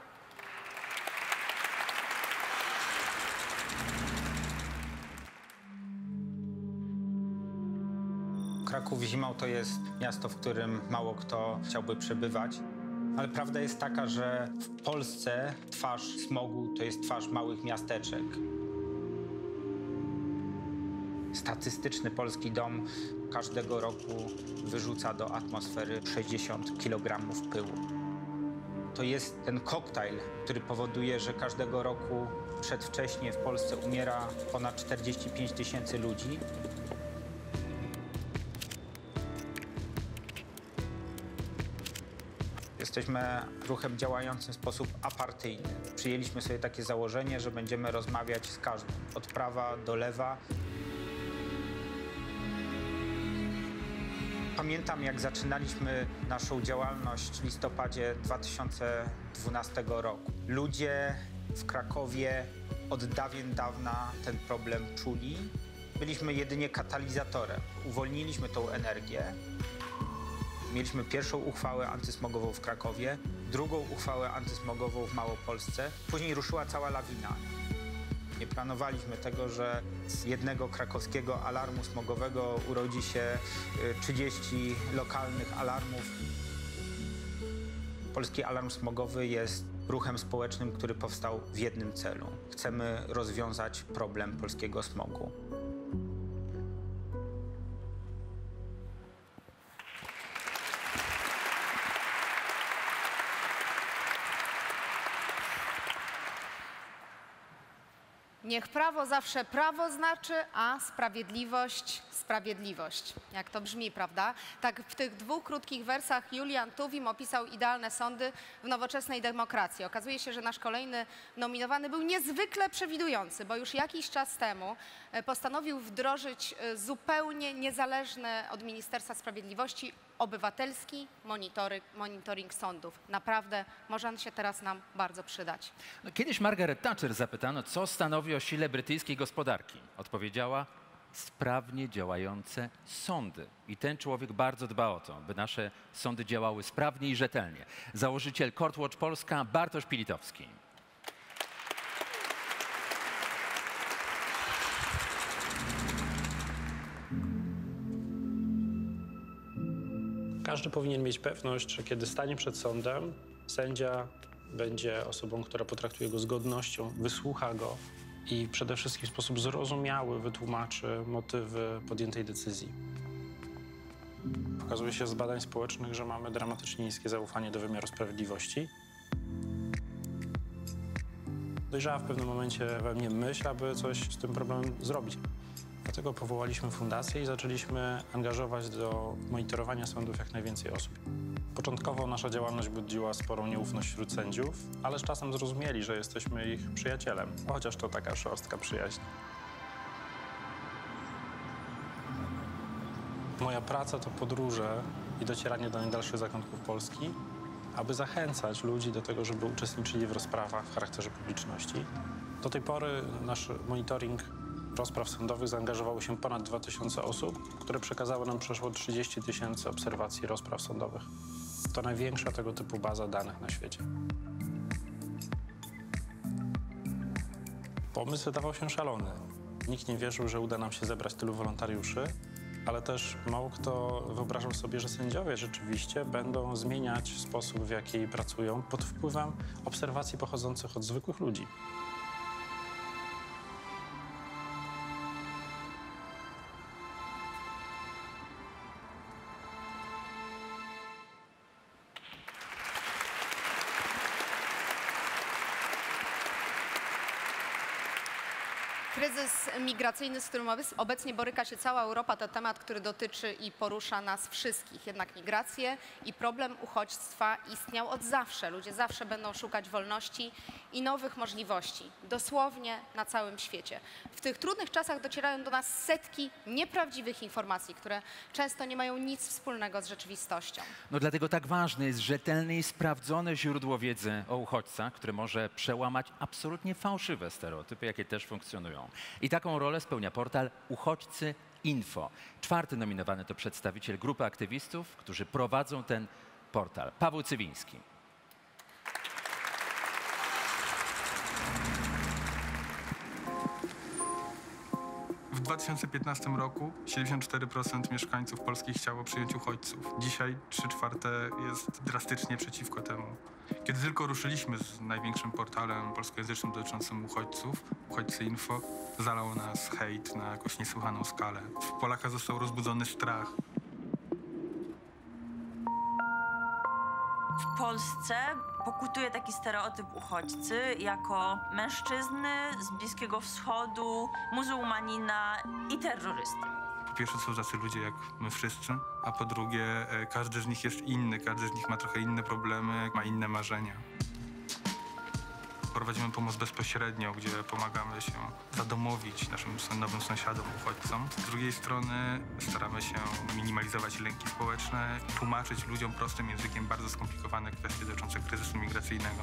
U: Kraków zimą to jest miasto, w którym mało kto chciałby przebywać. Ale prawda jest taka, że w Polsce twarz smogu to jest twarz małych miasteczek. Statystyczny polski dom każdego roku wyrzuca do atmosfery 60 kg pyłu. To jest ten koktajl, który powoduje, że każdego roku przedwcześnie w Polsce umiera ponad 45 000 ludzi. Jesteśmy ruchem działającym w sposób apartyjny. Przyjęliśmy sobie takie założenie, że będziemy rozmawiać z każdym, od prawa do lewa. Pamiętam, jak zaczynaliśmy naszą działalność w listopadzie 2012 roku. Ludzie w Krakowie od dawien dawna ten problem czuli. Byliśmy jedynie katalizatorem. Uwolniliśmy tą energię. Mieliśmy pierwszą uchwałę antysmogową w Krakowie, drugą uchwałę antysmogową w Małopolsce. Później ruszyła cała lawina. Nie planowaliśmy tego, że z jednego krakowskiego alarmu smogowego urodzi się 30 lokalnych alarmów. Polski Alarm Smogowy jest ruchem społecznym, który powstał w jednym celu. Chcemy rozwiązać problem polskiego smogu.
A: Niech prawo zawsze prawo znaczy, a sprawiedliwość sprawiedliwość. Jak to brzmi, prawda? Tak w tych dwóch krótkich wersach Julian Tuwim opisał idealne sądy w nowoczesnej demokracji. Okazuje się, że nasz kolejny nominowany był niezwykle przewidujący, bo już jakiś czas temu postanowił wdrożyć zupełnie niezależny od Ministerstwa Sprawiedliwości obywatelski monitoring sądów. Naprawdę może on się teraz nam bardzo przydać.
B: Kiedyś Margaret Thatcher zapytano, co stanowi o sile brytyjskiej gospodarki. Odpowiedziała: sprawnie działające sądy. I ten człowiek bardzo dba o to, by nasze sądy działały sprawnie i rzetelnie. Założyciel Courtwatch Polska Bartosz Pilitowski.
I: Każdy powinien mieć pewność, że kiedy stanie przed sądem, sędzia będzie osobą, która potraktuje go z godnością, wysłucha go i przede wszystkim w sposób zrozumiały wytłumaczy motywy podjętej decyzji. Okazuje się z badań społecznych, że mamy dramatycznie niskie zaufanie do wymiaru sprawiedliwości. Dojrzała w pewnym momencie we mnie myśl, aby coś z tym problemem zrobić. Dlatego powołaliśmy fundację i zaczęliśmy angażować do monitorowania sądów jak najwięcej osób. Początkowo nasza działalność budziła sporą nieufność wśród sędziów, ale z czasem zrozumieli, że jesteśmy ich przyjacielem, chociaż to taka szorstka przyjaźń. Moja praca to podróże i docieranie do najdalszych zakątków Polski, aby zachęcać ludzi do tego, żeby uczestniczyli w rozprawach w charakterze publiczności. Do tej pory nasz monitoring rozpraw sądowych zaangażowało się ponad 2000 osób, które przekazały nam przeszło 30 000 obserwacji rozpraw sądowych. To największa tego typu baza danych na świecie. Pomysł wydawał się szalony. Nikt nie wierzył, że uda nam się zebrać tylu wolontariuszy, ale też mało kto wyobrażał sobie, że sędziowie rzeczywiście będą zmieniać sposób, w jaki pracują pod wpływem obserwacji pochodzących od zwykłych ludzi.
A: Kryzys migracyjny, z którym obecnie boryka się cała Europa, to temat, który dotyczy i porusza nas wszystkich. Jednak migracje i problem uchodźstwa istniał od zawsze. Ludzie zawsze będą szukać wolności i nowych możliwości, dosłownie na całym świecie. W tych trudnych czasach docierają do nas setki nieprawdziwych informacji, które często nie mają nic wspólnego z rzeczywistością.
B: No dlatego tak ważne jest rzetelne i sprawdzone źródło wiedzy o uchodźcach, które może przełamać absolutnie fałszywe stereotypy, jakie też funkcjonują. I taką rolę spełnia portal Uchodźcy Info. 4. nominowany to przedstawiciel grupy aktywistów, którzy prowadzą ten portal. Paweł Cywiński.
C: W 2015 roku 74% mieszkańców Polski chciało przyjąć uchodźców. Dzisiaj 3/4 jest drastycznie przeciwko temu. Kiedy tylko ruszyliśmy z największym portalem polskojęzycznym dotyczącym uchodźców, Uchodźcy Info, zalał nas hejt na jakąś niesłychaną skalę. W Polakach został rozbudzony strach.
V: W Polsce pokutuje taki stereotyp uchodźcy jako mężczyzny z Bliskiego Wschodu, muzułmanina i terrorysty.
C: Po pierwsze są tacy ludzie jak my wszyscy, a po drugie każdy z nich jest inny, każdy z nich ma trochę inne problemy, ma inne marzenia. Prowadzimy pomoc bezpośrednio, gdzie pomagamy się zadomowić naszym nowym sąsiadom, uchodźcom. Z drugiej strony staramy się minimalizować lęki społeczne, tłumaczyć ludziom prostym językiem bardzo skomplikowane kwestie dotyczące kryzysu migracyjnego.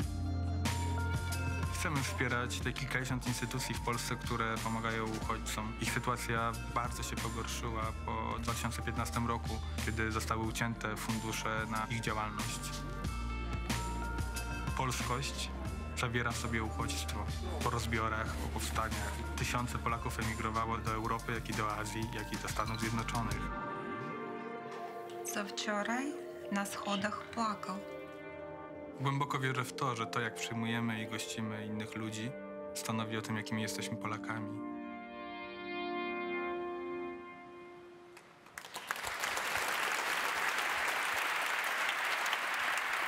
C: Chcemy wspierać te kilkadziesiąt instytucji w Polsce, które pomagają uchodźcom. Ich sytuacja bardzo się pogorszyła po 2015 roku, kiedy zostały ucięte fundusze na ich działalność. Polskość zawiera w sobie uchodźstwo. Po rozbiorach, po powstaniach tysiące Polaków emigrowało do Europy, jak i do Azji, jak i do Stanów Zjednoczonych.
W: Co wczoraj na schodach płakał.
C: Głęboko wierzę w to, że to, jak przyjmujemy i gościmy innych ludzi, stanowi o tym, jakimi jesteśmy Polakami.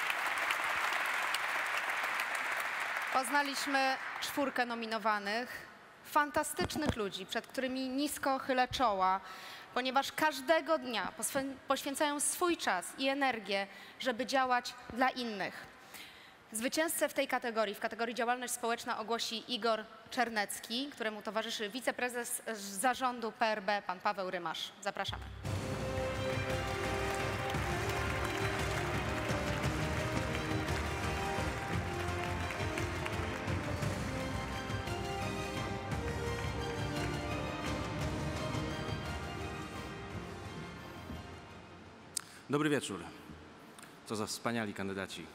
A: Poznaliśmy 4 nominowanych. fantastycznych ludzi, przed którymi nisko chylę czoła, ponieważ każdego dnia poświęcają swój czas i energię, żeby działać dla innych. Zwycięzcę w tej kategorii, w kategorii działalność społeczna, ogłosi Igor Czernecki, któremu towarzyszy wiceprezes zarządu PRB, pan Paweł Rymasz. Zapraszamy.
D: Dobry wieczór. Co za wspaniali kandydaci.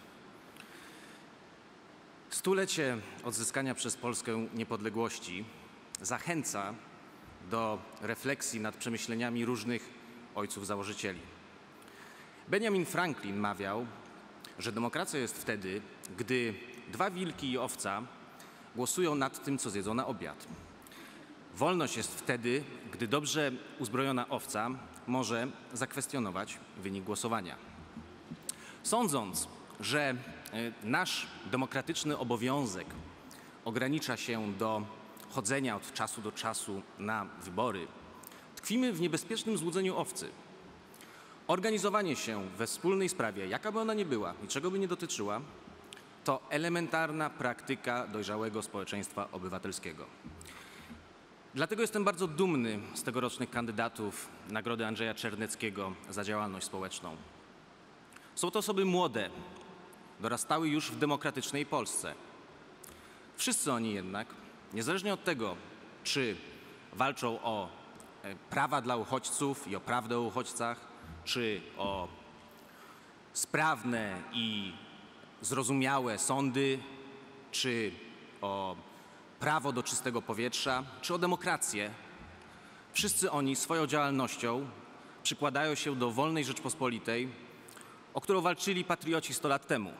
D: Stulecie odzyskania przez Polskę niepodległości zachęca do refleksji nad przemyśleniami różnych ojców założycieli. Benjamin Franklin mawiał, że demokracja jest wtedy, gdy dwa wilki i owca głosują nad tym, co zjedzą na obiad. Wolność jest wtedy, gdy dobrze uzbrojona owca może zakwestionować wynik głosowania. Sądząc, że nasz demokratyczny obowiązek ogranicza się do chodzenia od czasu do czasu na wybory, tkwimy w niebezpiecznym złudzeniu owcy. Organizowanie się we wspólnej sprawie, jaka by ona nie była i czego by nie dotyczyła, to elementarna praktyka dojrzałego społeczeństwa obywatelskiego. Dlatego jestem bardzo dumny z tegorocznych kandydatów Nagrody Andrzeja Czerneckiego za działalność społeczną. Są to osoby młode, dorastały już w demokratycznej Polsce. Wszyscy oni jednak, niezależnie od tego, czy walczą o prawa dla uchodźców i o prawdę o uchodźcach, czy o sprawne i zrozumiałe sądy, czy o prawo do czystego powietrza, czy o demokrację, wszyscy oni swoją działalnością przykładają się do wolnej Rzeczpospolitej, o którą walczyli patrioci 100 lat temu.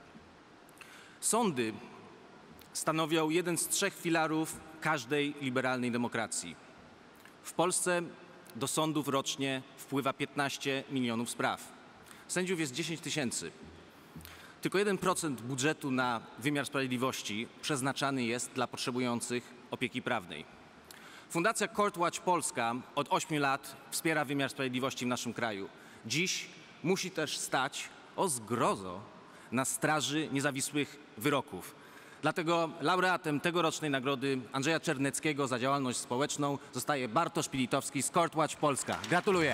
D: Sądy stanowią jeden z 3 filarów każdej liberalnej demokracji. W Polsce do sądów rocznie wpływa 15 milionów spraw. Sędziów jest 10 000. Tylko 1% budżetu na wymiar sprawiedliwości przeznaczany jest dla potrzebujących opieki prawnej. Fundacja Courtwatch Polska od 8 lat wspiera wymiar sprawiedliwości w naszym kraju. Dziś musi też stać, o zgrozo, na straży niezawisłych wyroków. Dlatego laureatem tegorocznej nagrody Andrzeja Czerneckiego za działalność społeczną zostaje Bartosz Pilitowski z Courtwatch Polska. Gratuluję.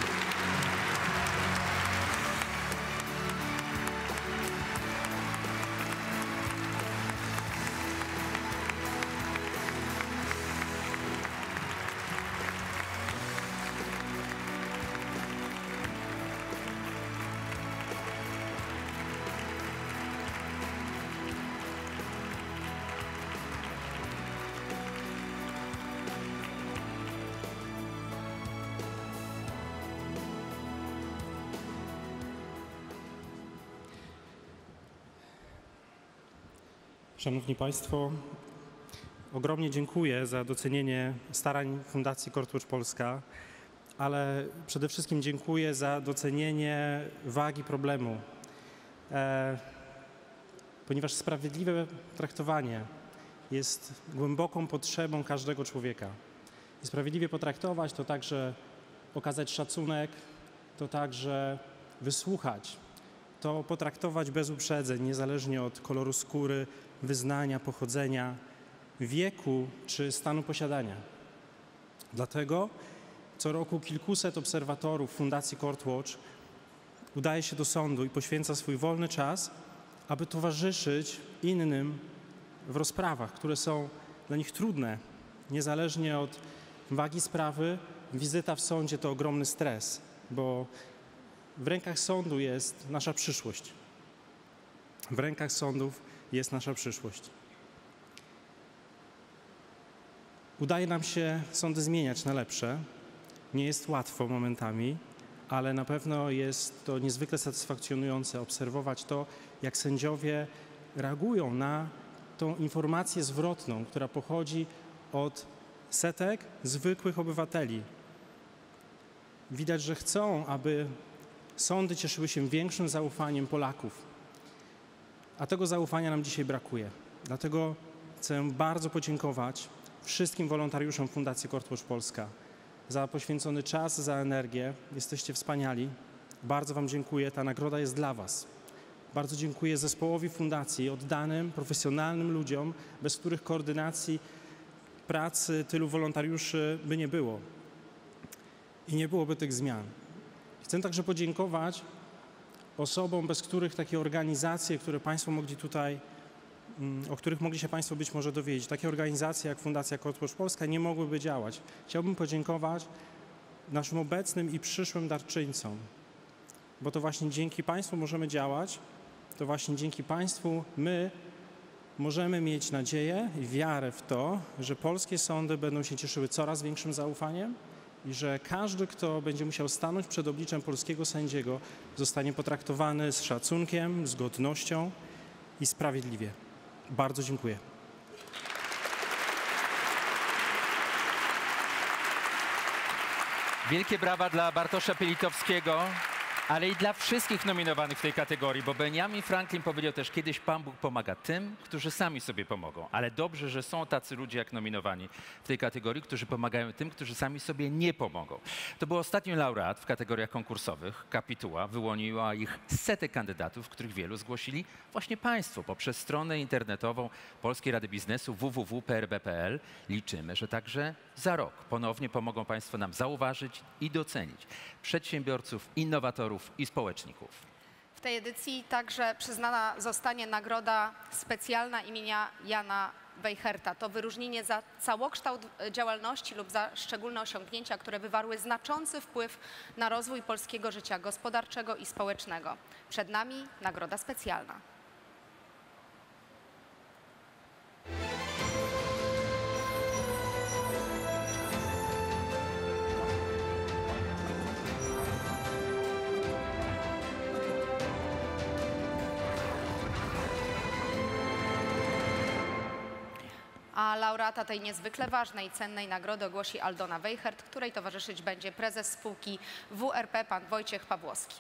I: Szanowni Państwo, ogromnie dziękuję za docenienie starań Fundacji Courtwatch Polska, ale przede wszystkim dziękuję za docenienie wagi problemu, ponieważ sprawiedliwe traktowanie jest głęboką potrzebą każdego człowieka. I sprawiedliwie potraktować to także okazać szacunek, to także wysłuchać, to potraktować bez uprzedzeń, niezależnie od koloru skóry, wyznania, pochodzenia, wieku czy stanu posiadania. Dlatego co roku kilkuset obserwatorów Fundacji Courtwatch udaje się do sądu i poświęca swój wolny czas, aby towarzyszyć innym w rozprawach, które są dla nich trudne. Niezależnie od wagi sprawy, wizyta w sądzie to ogromny stres, bo w rękach sądu jest nasza przyszłość. W rękach sądów jest nasza przyszłość. Udaje nam się sądy zmieniać na lepsze. Nie jest łatwo momentami, ale na pewno jest to niezwykle satysfakcjonujące obserwować to, jak sędziowie reagują na tą informację zwrotną, która pochodzi od setek zwykłych obywateli. Widać, że chcą, aby sądy cieszyły się większym zaufaniem Polaków. A tego zaufania nam dzisiaj brakuje. Dlatego chcę bardzo podziękować wszystkim wolontariuszom Fundacji Courtwatch Polska za poświęcony czas, za energię. Jesteście wspaniali. Bardzo Wam dziękuję. Ta nagroda jest dla Was. Bardzo dziękuję zespołowi fundacji, oddanym, profesjonalnym ludziom, bez których koordynacji pracy tylu wolontariuszy by nie było. I nie byłoby tych zmian. Chcę także podziękować osobom, bez których takie organizacje, które Państwo mogli tutaj, o których mogli się Państwo być może dowiedzieć, takie organizacje jak Fundacja Courtwatch Polska nie mogłyby działać. Chciałbym podziękować naszym obecnym i przyszłym darczyńcom, bo to właśnie dzięki Państwu możemy działać, to właśnie dzięki Państwu my możemy mieć nadzieję i wiarę w to, że polskie sądy będą się cieszyły coraz większym zaufaniem i że każdy, kto będzie musiał stanąć przed obliczem polskiego sędziego, zostanie potraktowany z szacunkiem, z godnością i sprawiedliwie. Bardzo dziękuję.
B: Wielkie brawa dla Bartosza Pielitowskiego, ale i dla wszystkich nominowanych w tej kategorii, bo Benjamin Franklin powiedział też kiedyś: Pan Bóg pomaga tym, którzy sami sobie pomogą. Ale dobrze, że są tacy ludzie jak nominowani w tej kategorii, którzy pomagają tym, którzy sami sobie nie pomogą. To był ostatni laureat w kategoriach konkursowych. Kapituła wyłoniła ich setek kandydatów, których wielu zgłosili właśnie Państwo poprzez stronę internetową Polskiej Rady Biznesu www.prb.pl. Liczymy, że także za rok ponownie pomogą Państwo nam zauważyć i docenić przedsiębiorców, innowatorów i społeczników.
A: W tej edycji także przyznana zostanie nagroda specjalna imienia Jana Weicherta. To wyróżnienie za całokształt działalności lub za szczególne osiągnięcia, które wywarły znaczący wpływ na rozwój polskiego życia gospodarczego i społecznego. Przed nami nagroda specjalna. A laureata tej niezwykle ważnej i cennej nagrody ogłosi Aldona Weichert, której towarzyszyć będzie prezes spółki WRP, pan Wojciech Pawłowski.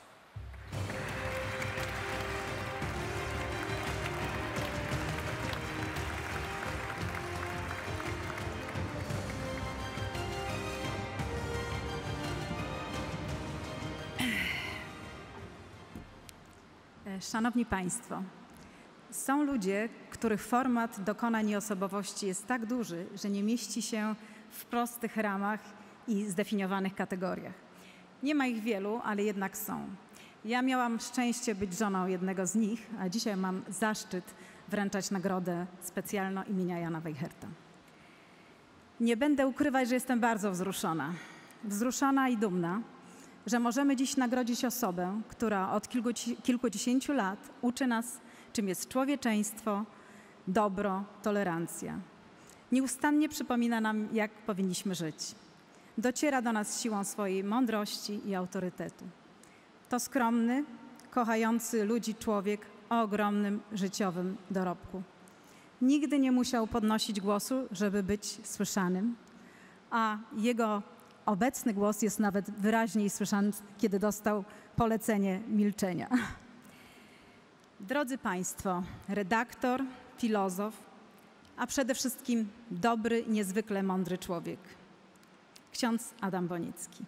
E: Szanowni Państwo, są ludzie, których format dokonań i osobowości jest tak duży, że nie mieści się w prostych ramach i zdefiniowanych kategoriach. Nie ma ich wielu, ale jednak są. Ja miałam szczęście być żoną jednego z nich, a dzisiaj mam zaszczyt wręczać nagrodę specjalną imienia Jana Weicherta. Nie będę ukrywać, że jestem bardzo wzruszona. Wzruszona i dumna, że możemy dziś nagrodzić osobę, która od kilkudziesięciu lat uczy nas, czym jest człowieczeństwo, dobro, tolerancja. Nieustannie przypomina nam, jak powinniśmy żyć. Dociera do nas siłą swojej mądrości i autorytetu. To skromny, kochający ludzi człowiek o ogromnym życiowym dorobku. Nigdy nie musiał podnosić głosu, żeby być słyszanym, a jego obecny głos jest nawet wyraźniej słyszany, kiedy dostał polecenie milczenia. Drodzy Państwo, redaktor, filozof, a przede wszystkim dobry i niezwykle mądry człowiek. Ksiądz Adam Bonicki.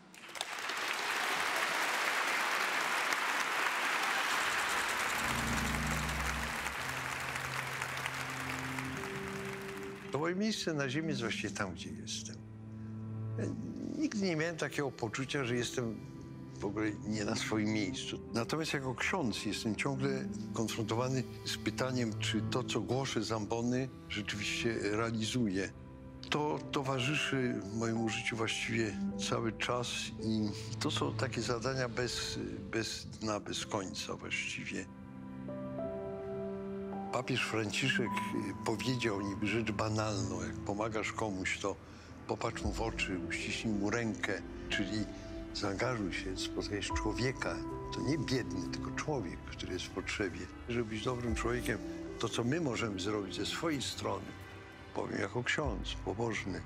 L: To moje miejsce na ziemi jest właściwie tam, gdzie jestem. Ja nigdy nie miałem takiego poczucia, że jestem w ogóle nie na swoim miejscu. Natomiast jako ksiądz jestem ciągle konfrontowany z pytaniem, czy to, co głoszę z ambony, rzeczywiście realizuję. To towarzyszy mojemu życiu właściwie cały czas i to są takie zadania bez dna, bez końca właściwie. Papież Franciszek powiedział niby rzecz banalną, jak pomagasz komuś, to popatrz mu w oczy, uściśnij mu rękę, czyli zaangażuj się, spotkajesz człowieka, to nie biedny, tylko człowiek, który jest w potrzebie. Żeby być dobrym człowiekiem, to co my możemy zrobić ze swojej strony, powiem jako ksiądz pobożny,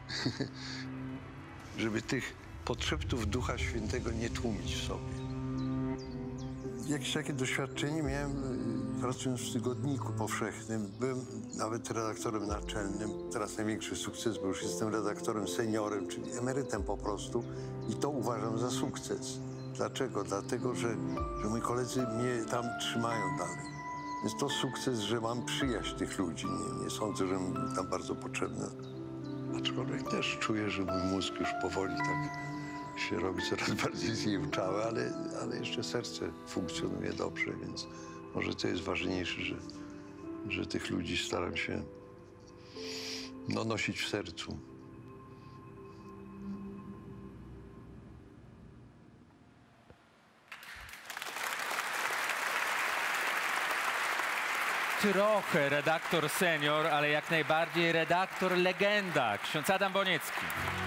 L: żeby tych podszeptów Ducha Świętego nie tłumić w sobie. Jakieś takie doświadczenie miałem Pracując w Tygodniku Powszechnym, byłem nawet redaktorem naczelnym. Teraz największy sukces, bo już jestem redaktorem seniorem, czyli emerytem po prostu. I to uważam za sukces. Dlaczego? Dlatego, że moi koledzy mnie tam trzymają dalej. Jest to sukces, że mam przyjaźń tych ludzi. Nie sądzę, że mi tam bardzo potrzebne. Aczkolwiek też czuję, że mój mózg już powoli tak się robi coraz bardziej zjełczały, ale jeszcze serce funkcjonuje dobrze, więc może to jest ważniejsze, że tych ludzi staram się nosić w sercu.
B: Trochę redaktor senior, ale jak najbardziej redaktor legenda, ksiądz Adam Boniecki.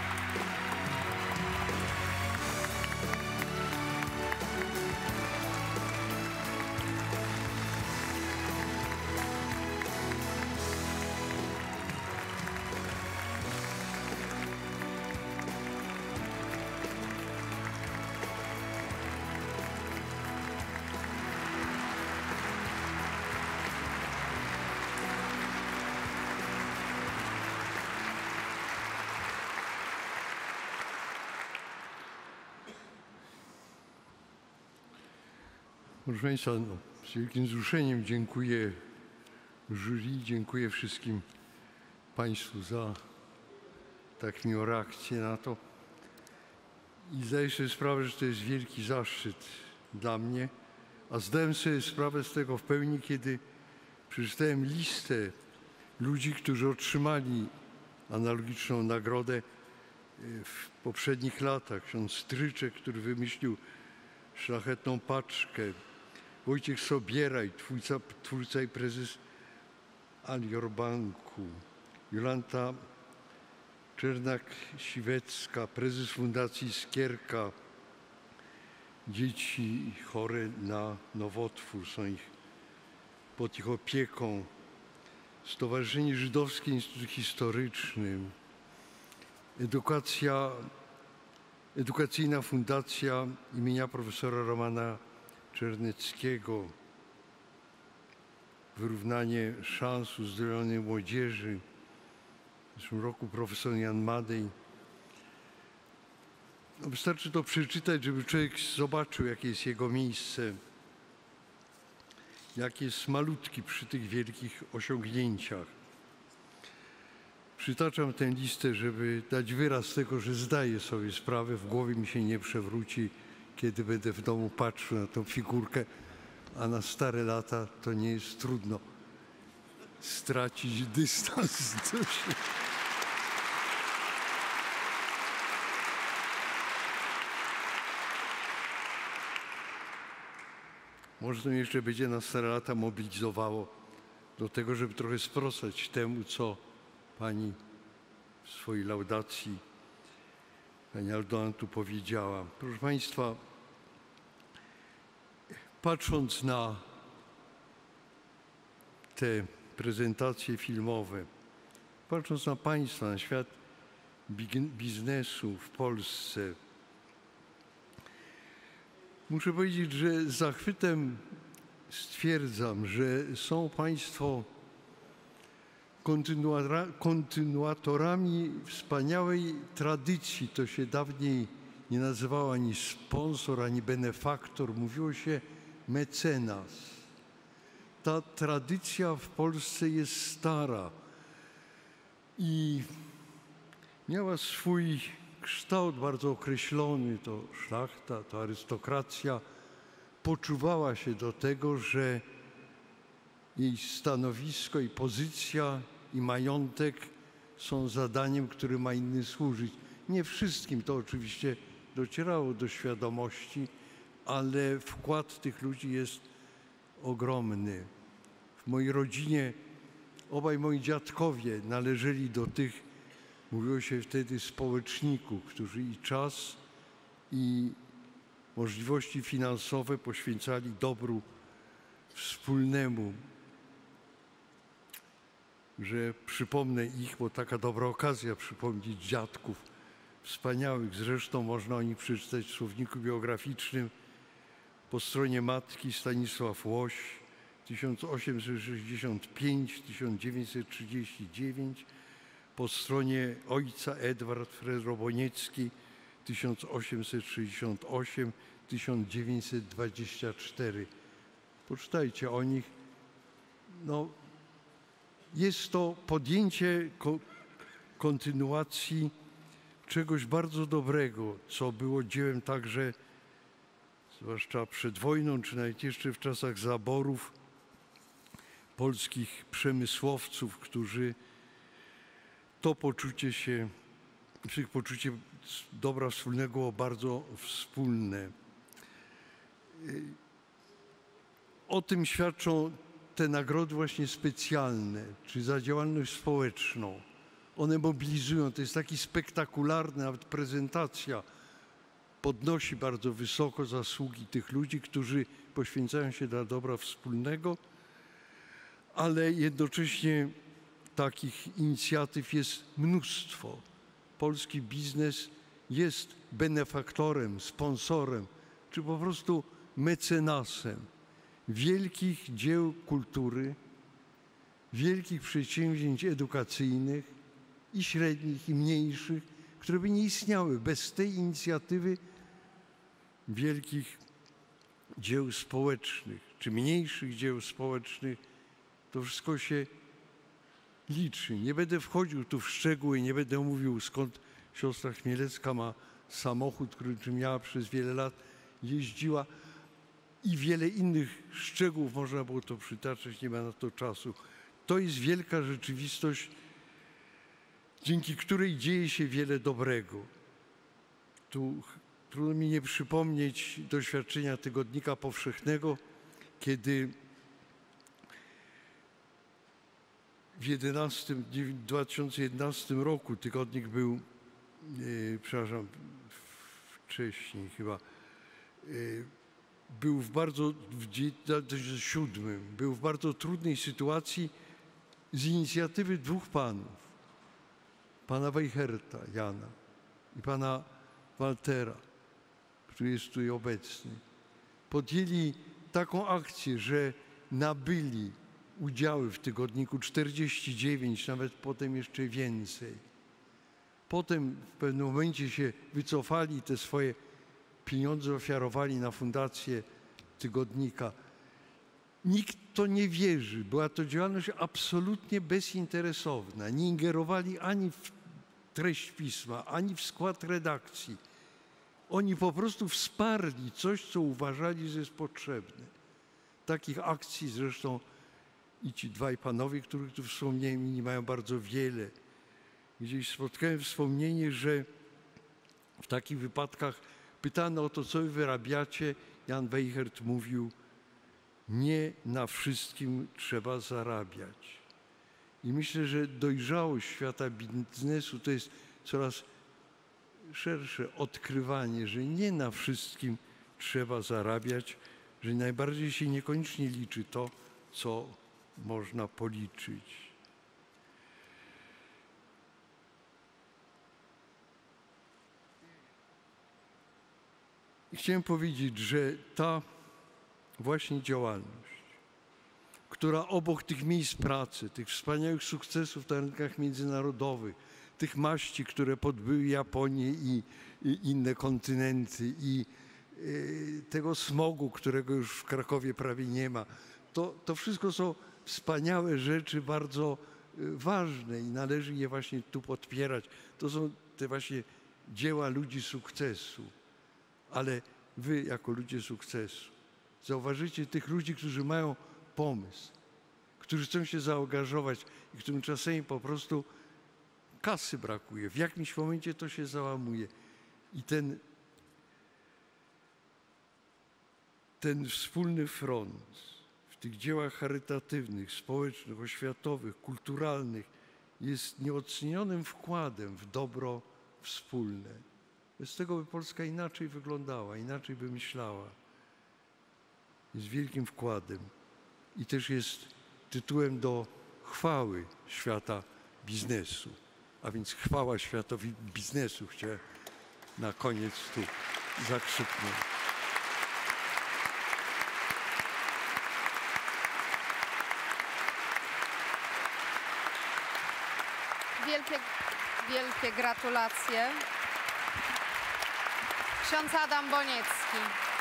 L: Proszę Państwa, z wielkim wzruszeniem dziękuję jury, dziękuję wszystkim Państwu za tak miłą reakcję na to. I zdaję sobie sprawę, że to jest wielki zaszczyt dla mnie, a zdałem sobie sprawę z tego w pełni, kiedy przeczytałem listę ludzi, którzy otrzymali analogiczną nagrodę w poprzednich latach. Ksiądz Stryczek, który wymyślił Szlachetną Paczkę, Wojciech Sobieraj, twórca i prezes Alior Banku, Jolanta Czernak-Siwecka, prezes Fundacji Skierka. Dzieci chore na nowotwór są pod ich opieką. Stowarzyszenie Żydowskie Instytut Historyczny, Edukacyjna Fundacja imienia profesora Romana Czerneckiego, wyrównanie szans uzdrowionej młodzieży. W zeszłym roku profesor Jan Madej. No, wystarczy to przeczytać, żeby człowiek zobaczył, jakie jest jego miejsce, jak jest malutki przy tych wielkich osiągnięciach. Przytaczam tę listę, żeby dać wyraz tego, że zdaję sobie sprawę, w głowie mi się nie przewróci, kiedy będę w domu patrzył na tą figurkę, a na stare lata to nie jest trudno stracić dystans do siebie. Może to mnie jeszcze będzie na stare lata mobilizowało do tego, żeby trochę sprostać temu, co pani w swojej laudacji, pani Aldona tu powiedziała. Proszę Państwa, patrząc na te prezentacje filmowe, patrząc na Państwa, na świat biznesu w Polsce, muszę powiedzieć, że z zachwytem stwierdzam, że są Państwo kontynuatorami wspaniałej tradycji. To się dawniej nie nazywało ani sponsor, ani benefaktor. Mówiło się mecenas. Ta tradycja w Polsce jest stara i miała swój kształt bardzo określony. To szlachta, to arystokracja poczuwała się do tego, że jej stanowisko i pozycja i majątek są zadaniem, które ma innym służyć. Nie wszystkim to oczywiście docierało do świadomości, ale wkład tych ludzi jest ogromny. W mojej rodzinie obaj moi dziadkowie należeli do tych, mówiło się wtedy, społeczników, którzy i czas, i możliwości finansowe poświęcali dobru wspólnemu. Że przypomnę ich, bo taka dobra okazja przypomnieć dziadków wspaniałych. Zresztą można o nich przeczytać w słowniku biograficznym po stronie matki Stanisław Łoś, 1865-1939, po stronie ojca Edward Freroboniecki 1868-1924. Poczytajcie o nich. No, jest to podjęcie kontynuacji czegoś bardzo dobrego, co było dziełem także, zwłaszcza przed wojną, czy nawet jeszcze w czasach zaborów, polskich przemysłowców, którzy to poczucie dobra wspólnego było bardzo wspólne. O tym świadczą te nagrody właśnie specjalne, czy za działalność społeczną. One mobilizują, to jest taki spektakularny, nawet prezentacja podnosi bardzo wysoko zasługi tych ludzi, którzy poświęcają się dla dobra wspólnego, ale jednocześnie takich inicjatyw jest mnóstwo. Polski biznes jest benefaktorem, sponsorem, czy po prostu mecenasem wielkich dzieł kultury, wielkich przedsięwzięć edukacyjnych i średnich, i mniejszych, które by nie istniały bez tej inicjatywy wielkich dzieł społecznych, czy mniejszych dzieł społecznych. To wszystko się liczy. Nie będę wchodził tu w szczegóły, nie będę mówił, skąd siostra Chmielewska ma samochód, którym miała przez wiele lat, jeździła, i wiele innych szczegółów można było to przytaczać, nie ma na to czasu. To jest wielka rzeczywistość, dzięki której dzieje się wiele dobrego. Tu trudno mi nie przypomnieć doświadczenia Tygodnika Powszechnego, kiedy w 2011 roku tygodnik był, wcześniej chyba, był w bardzo trudnej sytuacji z inicjatywy dwóch panów, pana Weicherta Jana i pana Waltera, który jest tutaj obecny. Podjęli taką akcję, że nabyli udziały w tygodniku 49, nawet potem jeszcze więcej. Potem w pewnym momencie się wycofali, te swoje pieniądze ofiarowali na fundację tygodnika. Nikt to nie wierzy. Była to działalność absolutnie bezinteresowna. Nie ingerowali ani w treść pisma, ani w skład redakcji. Oni po prostu wsparli coś, co uważali, że jest potrzebne. Takich akcji zresztą i ci dwaj panowie, których tu wspomniałem, inni mają bardzo wiele. Gdzieś spotkałem wspomnienie, że w takich wypadkach pytano o to, co wy wyrabiacie. Jan Weichert mówił, nie na wszystkim trzeba zarabiać. I myślę, że dojrzałość świata biznesu to jest coraz szersze odkrywanie, że nie na wszystkim trzeba zarabiać, że najbardziej się niekoniecznie liczy to, co można policzyć. I chciałem powiedzieć, że ta właśnie działalność, która obok tych miejsc pracy, tych wspaniałych sukcesów na rynkach międzynarodowych, tych maści, które podbyły Japonię i inne kontynenty i tego smogu, którego już w Krakowie prawie nie ma, to wszystko są wspaniałe rzeczy, bardzo ważne i należy je właśnie tu podpierać. To są te właśnie dzieła ludzi sukcesu. Ale wy, jako ludzie sukcesu, zauważycie tych ludzi, którzy mają pomysł, którzy chcą się zaangażować i którym czasami po prostu kasy brakuje. W jakimś momencie to się załamuje. I ten wspólny front w tych dziełach charytatywnych, społecznych, oświatowych, kulturalnych jest nieocenionym wkładem w dobro wspólne. Bez tego by Polska inaczej wyglądała, inaczej by myślała. Jest wielkim wkładem i też jest tytułem do chwały świata biznesu. A więc chwała światowi biznesu chciałem na koniec tu zakrzyknąć.
A: wielkie gratulacje. Ksiądz Adam Boniecki.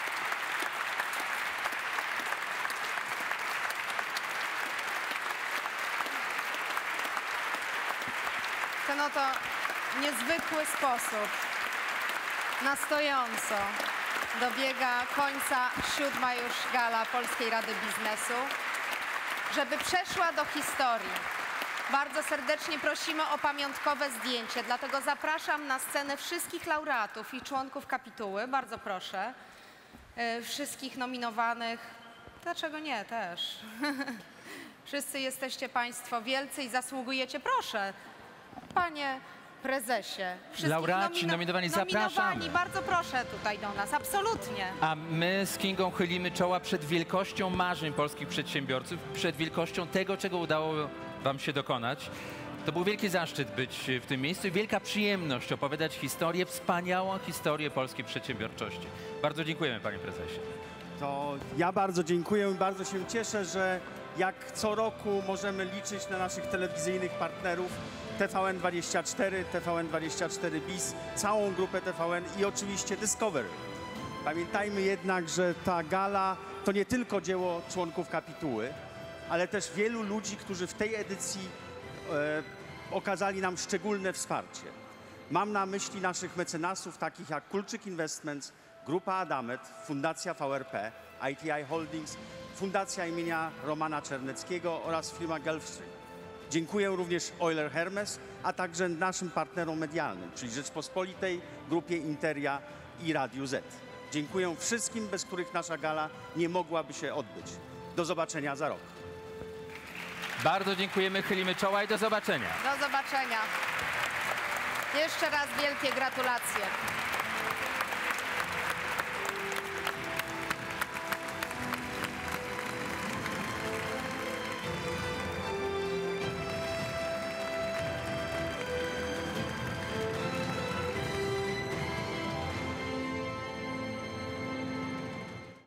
A: W ten oto niezwykły sposób, na stojąco, dobiega końca 7. już gala Polskiej Rady Biznesu. Żeby przeszła do historii, bardzo serdecznie prosimy o pamiątkowe zdjęcie, dlatego zapraszam na scenę wszystkich laureatów i członków kapituły, bardzo proszę, wszystkich nominowanych, dlaczego nie też. Wszyscy jesteście Państwo wielcy i zasługujecie, proszę, Panie Prezesie, wszystkich
B: laureaci nominowani, zapraszamy.
A: Bardzo proszę tutaj do nas, absolutnie.
B: A my z Kingą chylimy czoła przed wielkością marzeń polskich przedsiębiorców, przed wielkością tego, czego udało Wam się dokonać. To był wielki zaszczyt być w tym miejscu i wielka przyjemność opowiadać historię, wspaniałą historię polskiej przedsiębiorczości. Bardzo dziękujemy, Panie Prezesie.
G: To ja bardzo dziękuję i bardzo się cieszę, że jak co roku możemy liczyć na naszych telewizyjnych partnerów TVN24, TVN24 BIS, całą grupę TVN i oczywiście Discovery. Pamiętajmy jednak, że ta gala to nie tylko dzieło członków kapituły, ale też wielu ludzi, którzy w tej edycji okazali nam szczególne wsparcie. Mam na myśli naszych mecenasów, takich jak Kulczyk Investments, Grupa Adamet, Fundacja VRP, ITI Holdings, Fundacja imienia Romana Czerneckiego oraz firma Gulfstream. Dziękuję również Euler Hermes, a także naszym partnerom medialnym, czyli Rzeczpospolitej, Grupie Interia i Radiu Z. Dziękuję wszystkim, bez których nasza gala nie mogłaby się odbyć. Do zobaczenia za rok.
B: Bardzo dziękujemy, chylimy czoła i do zobaczenia.
A: Do zobaczenia. Jeszcze raz wielkie gratulacje.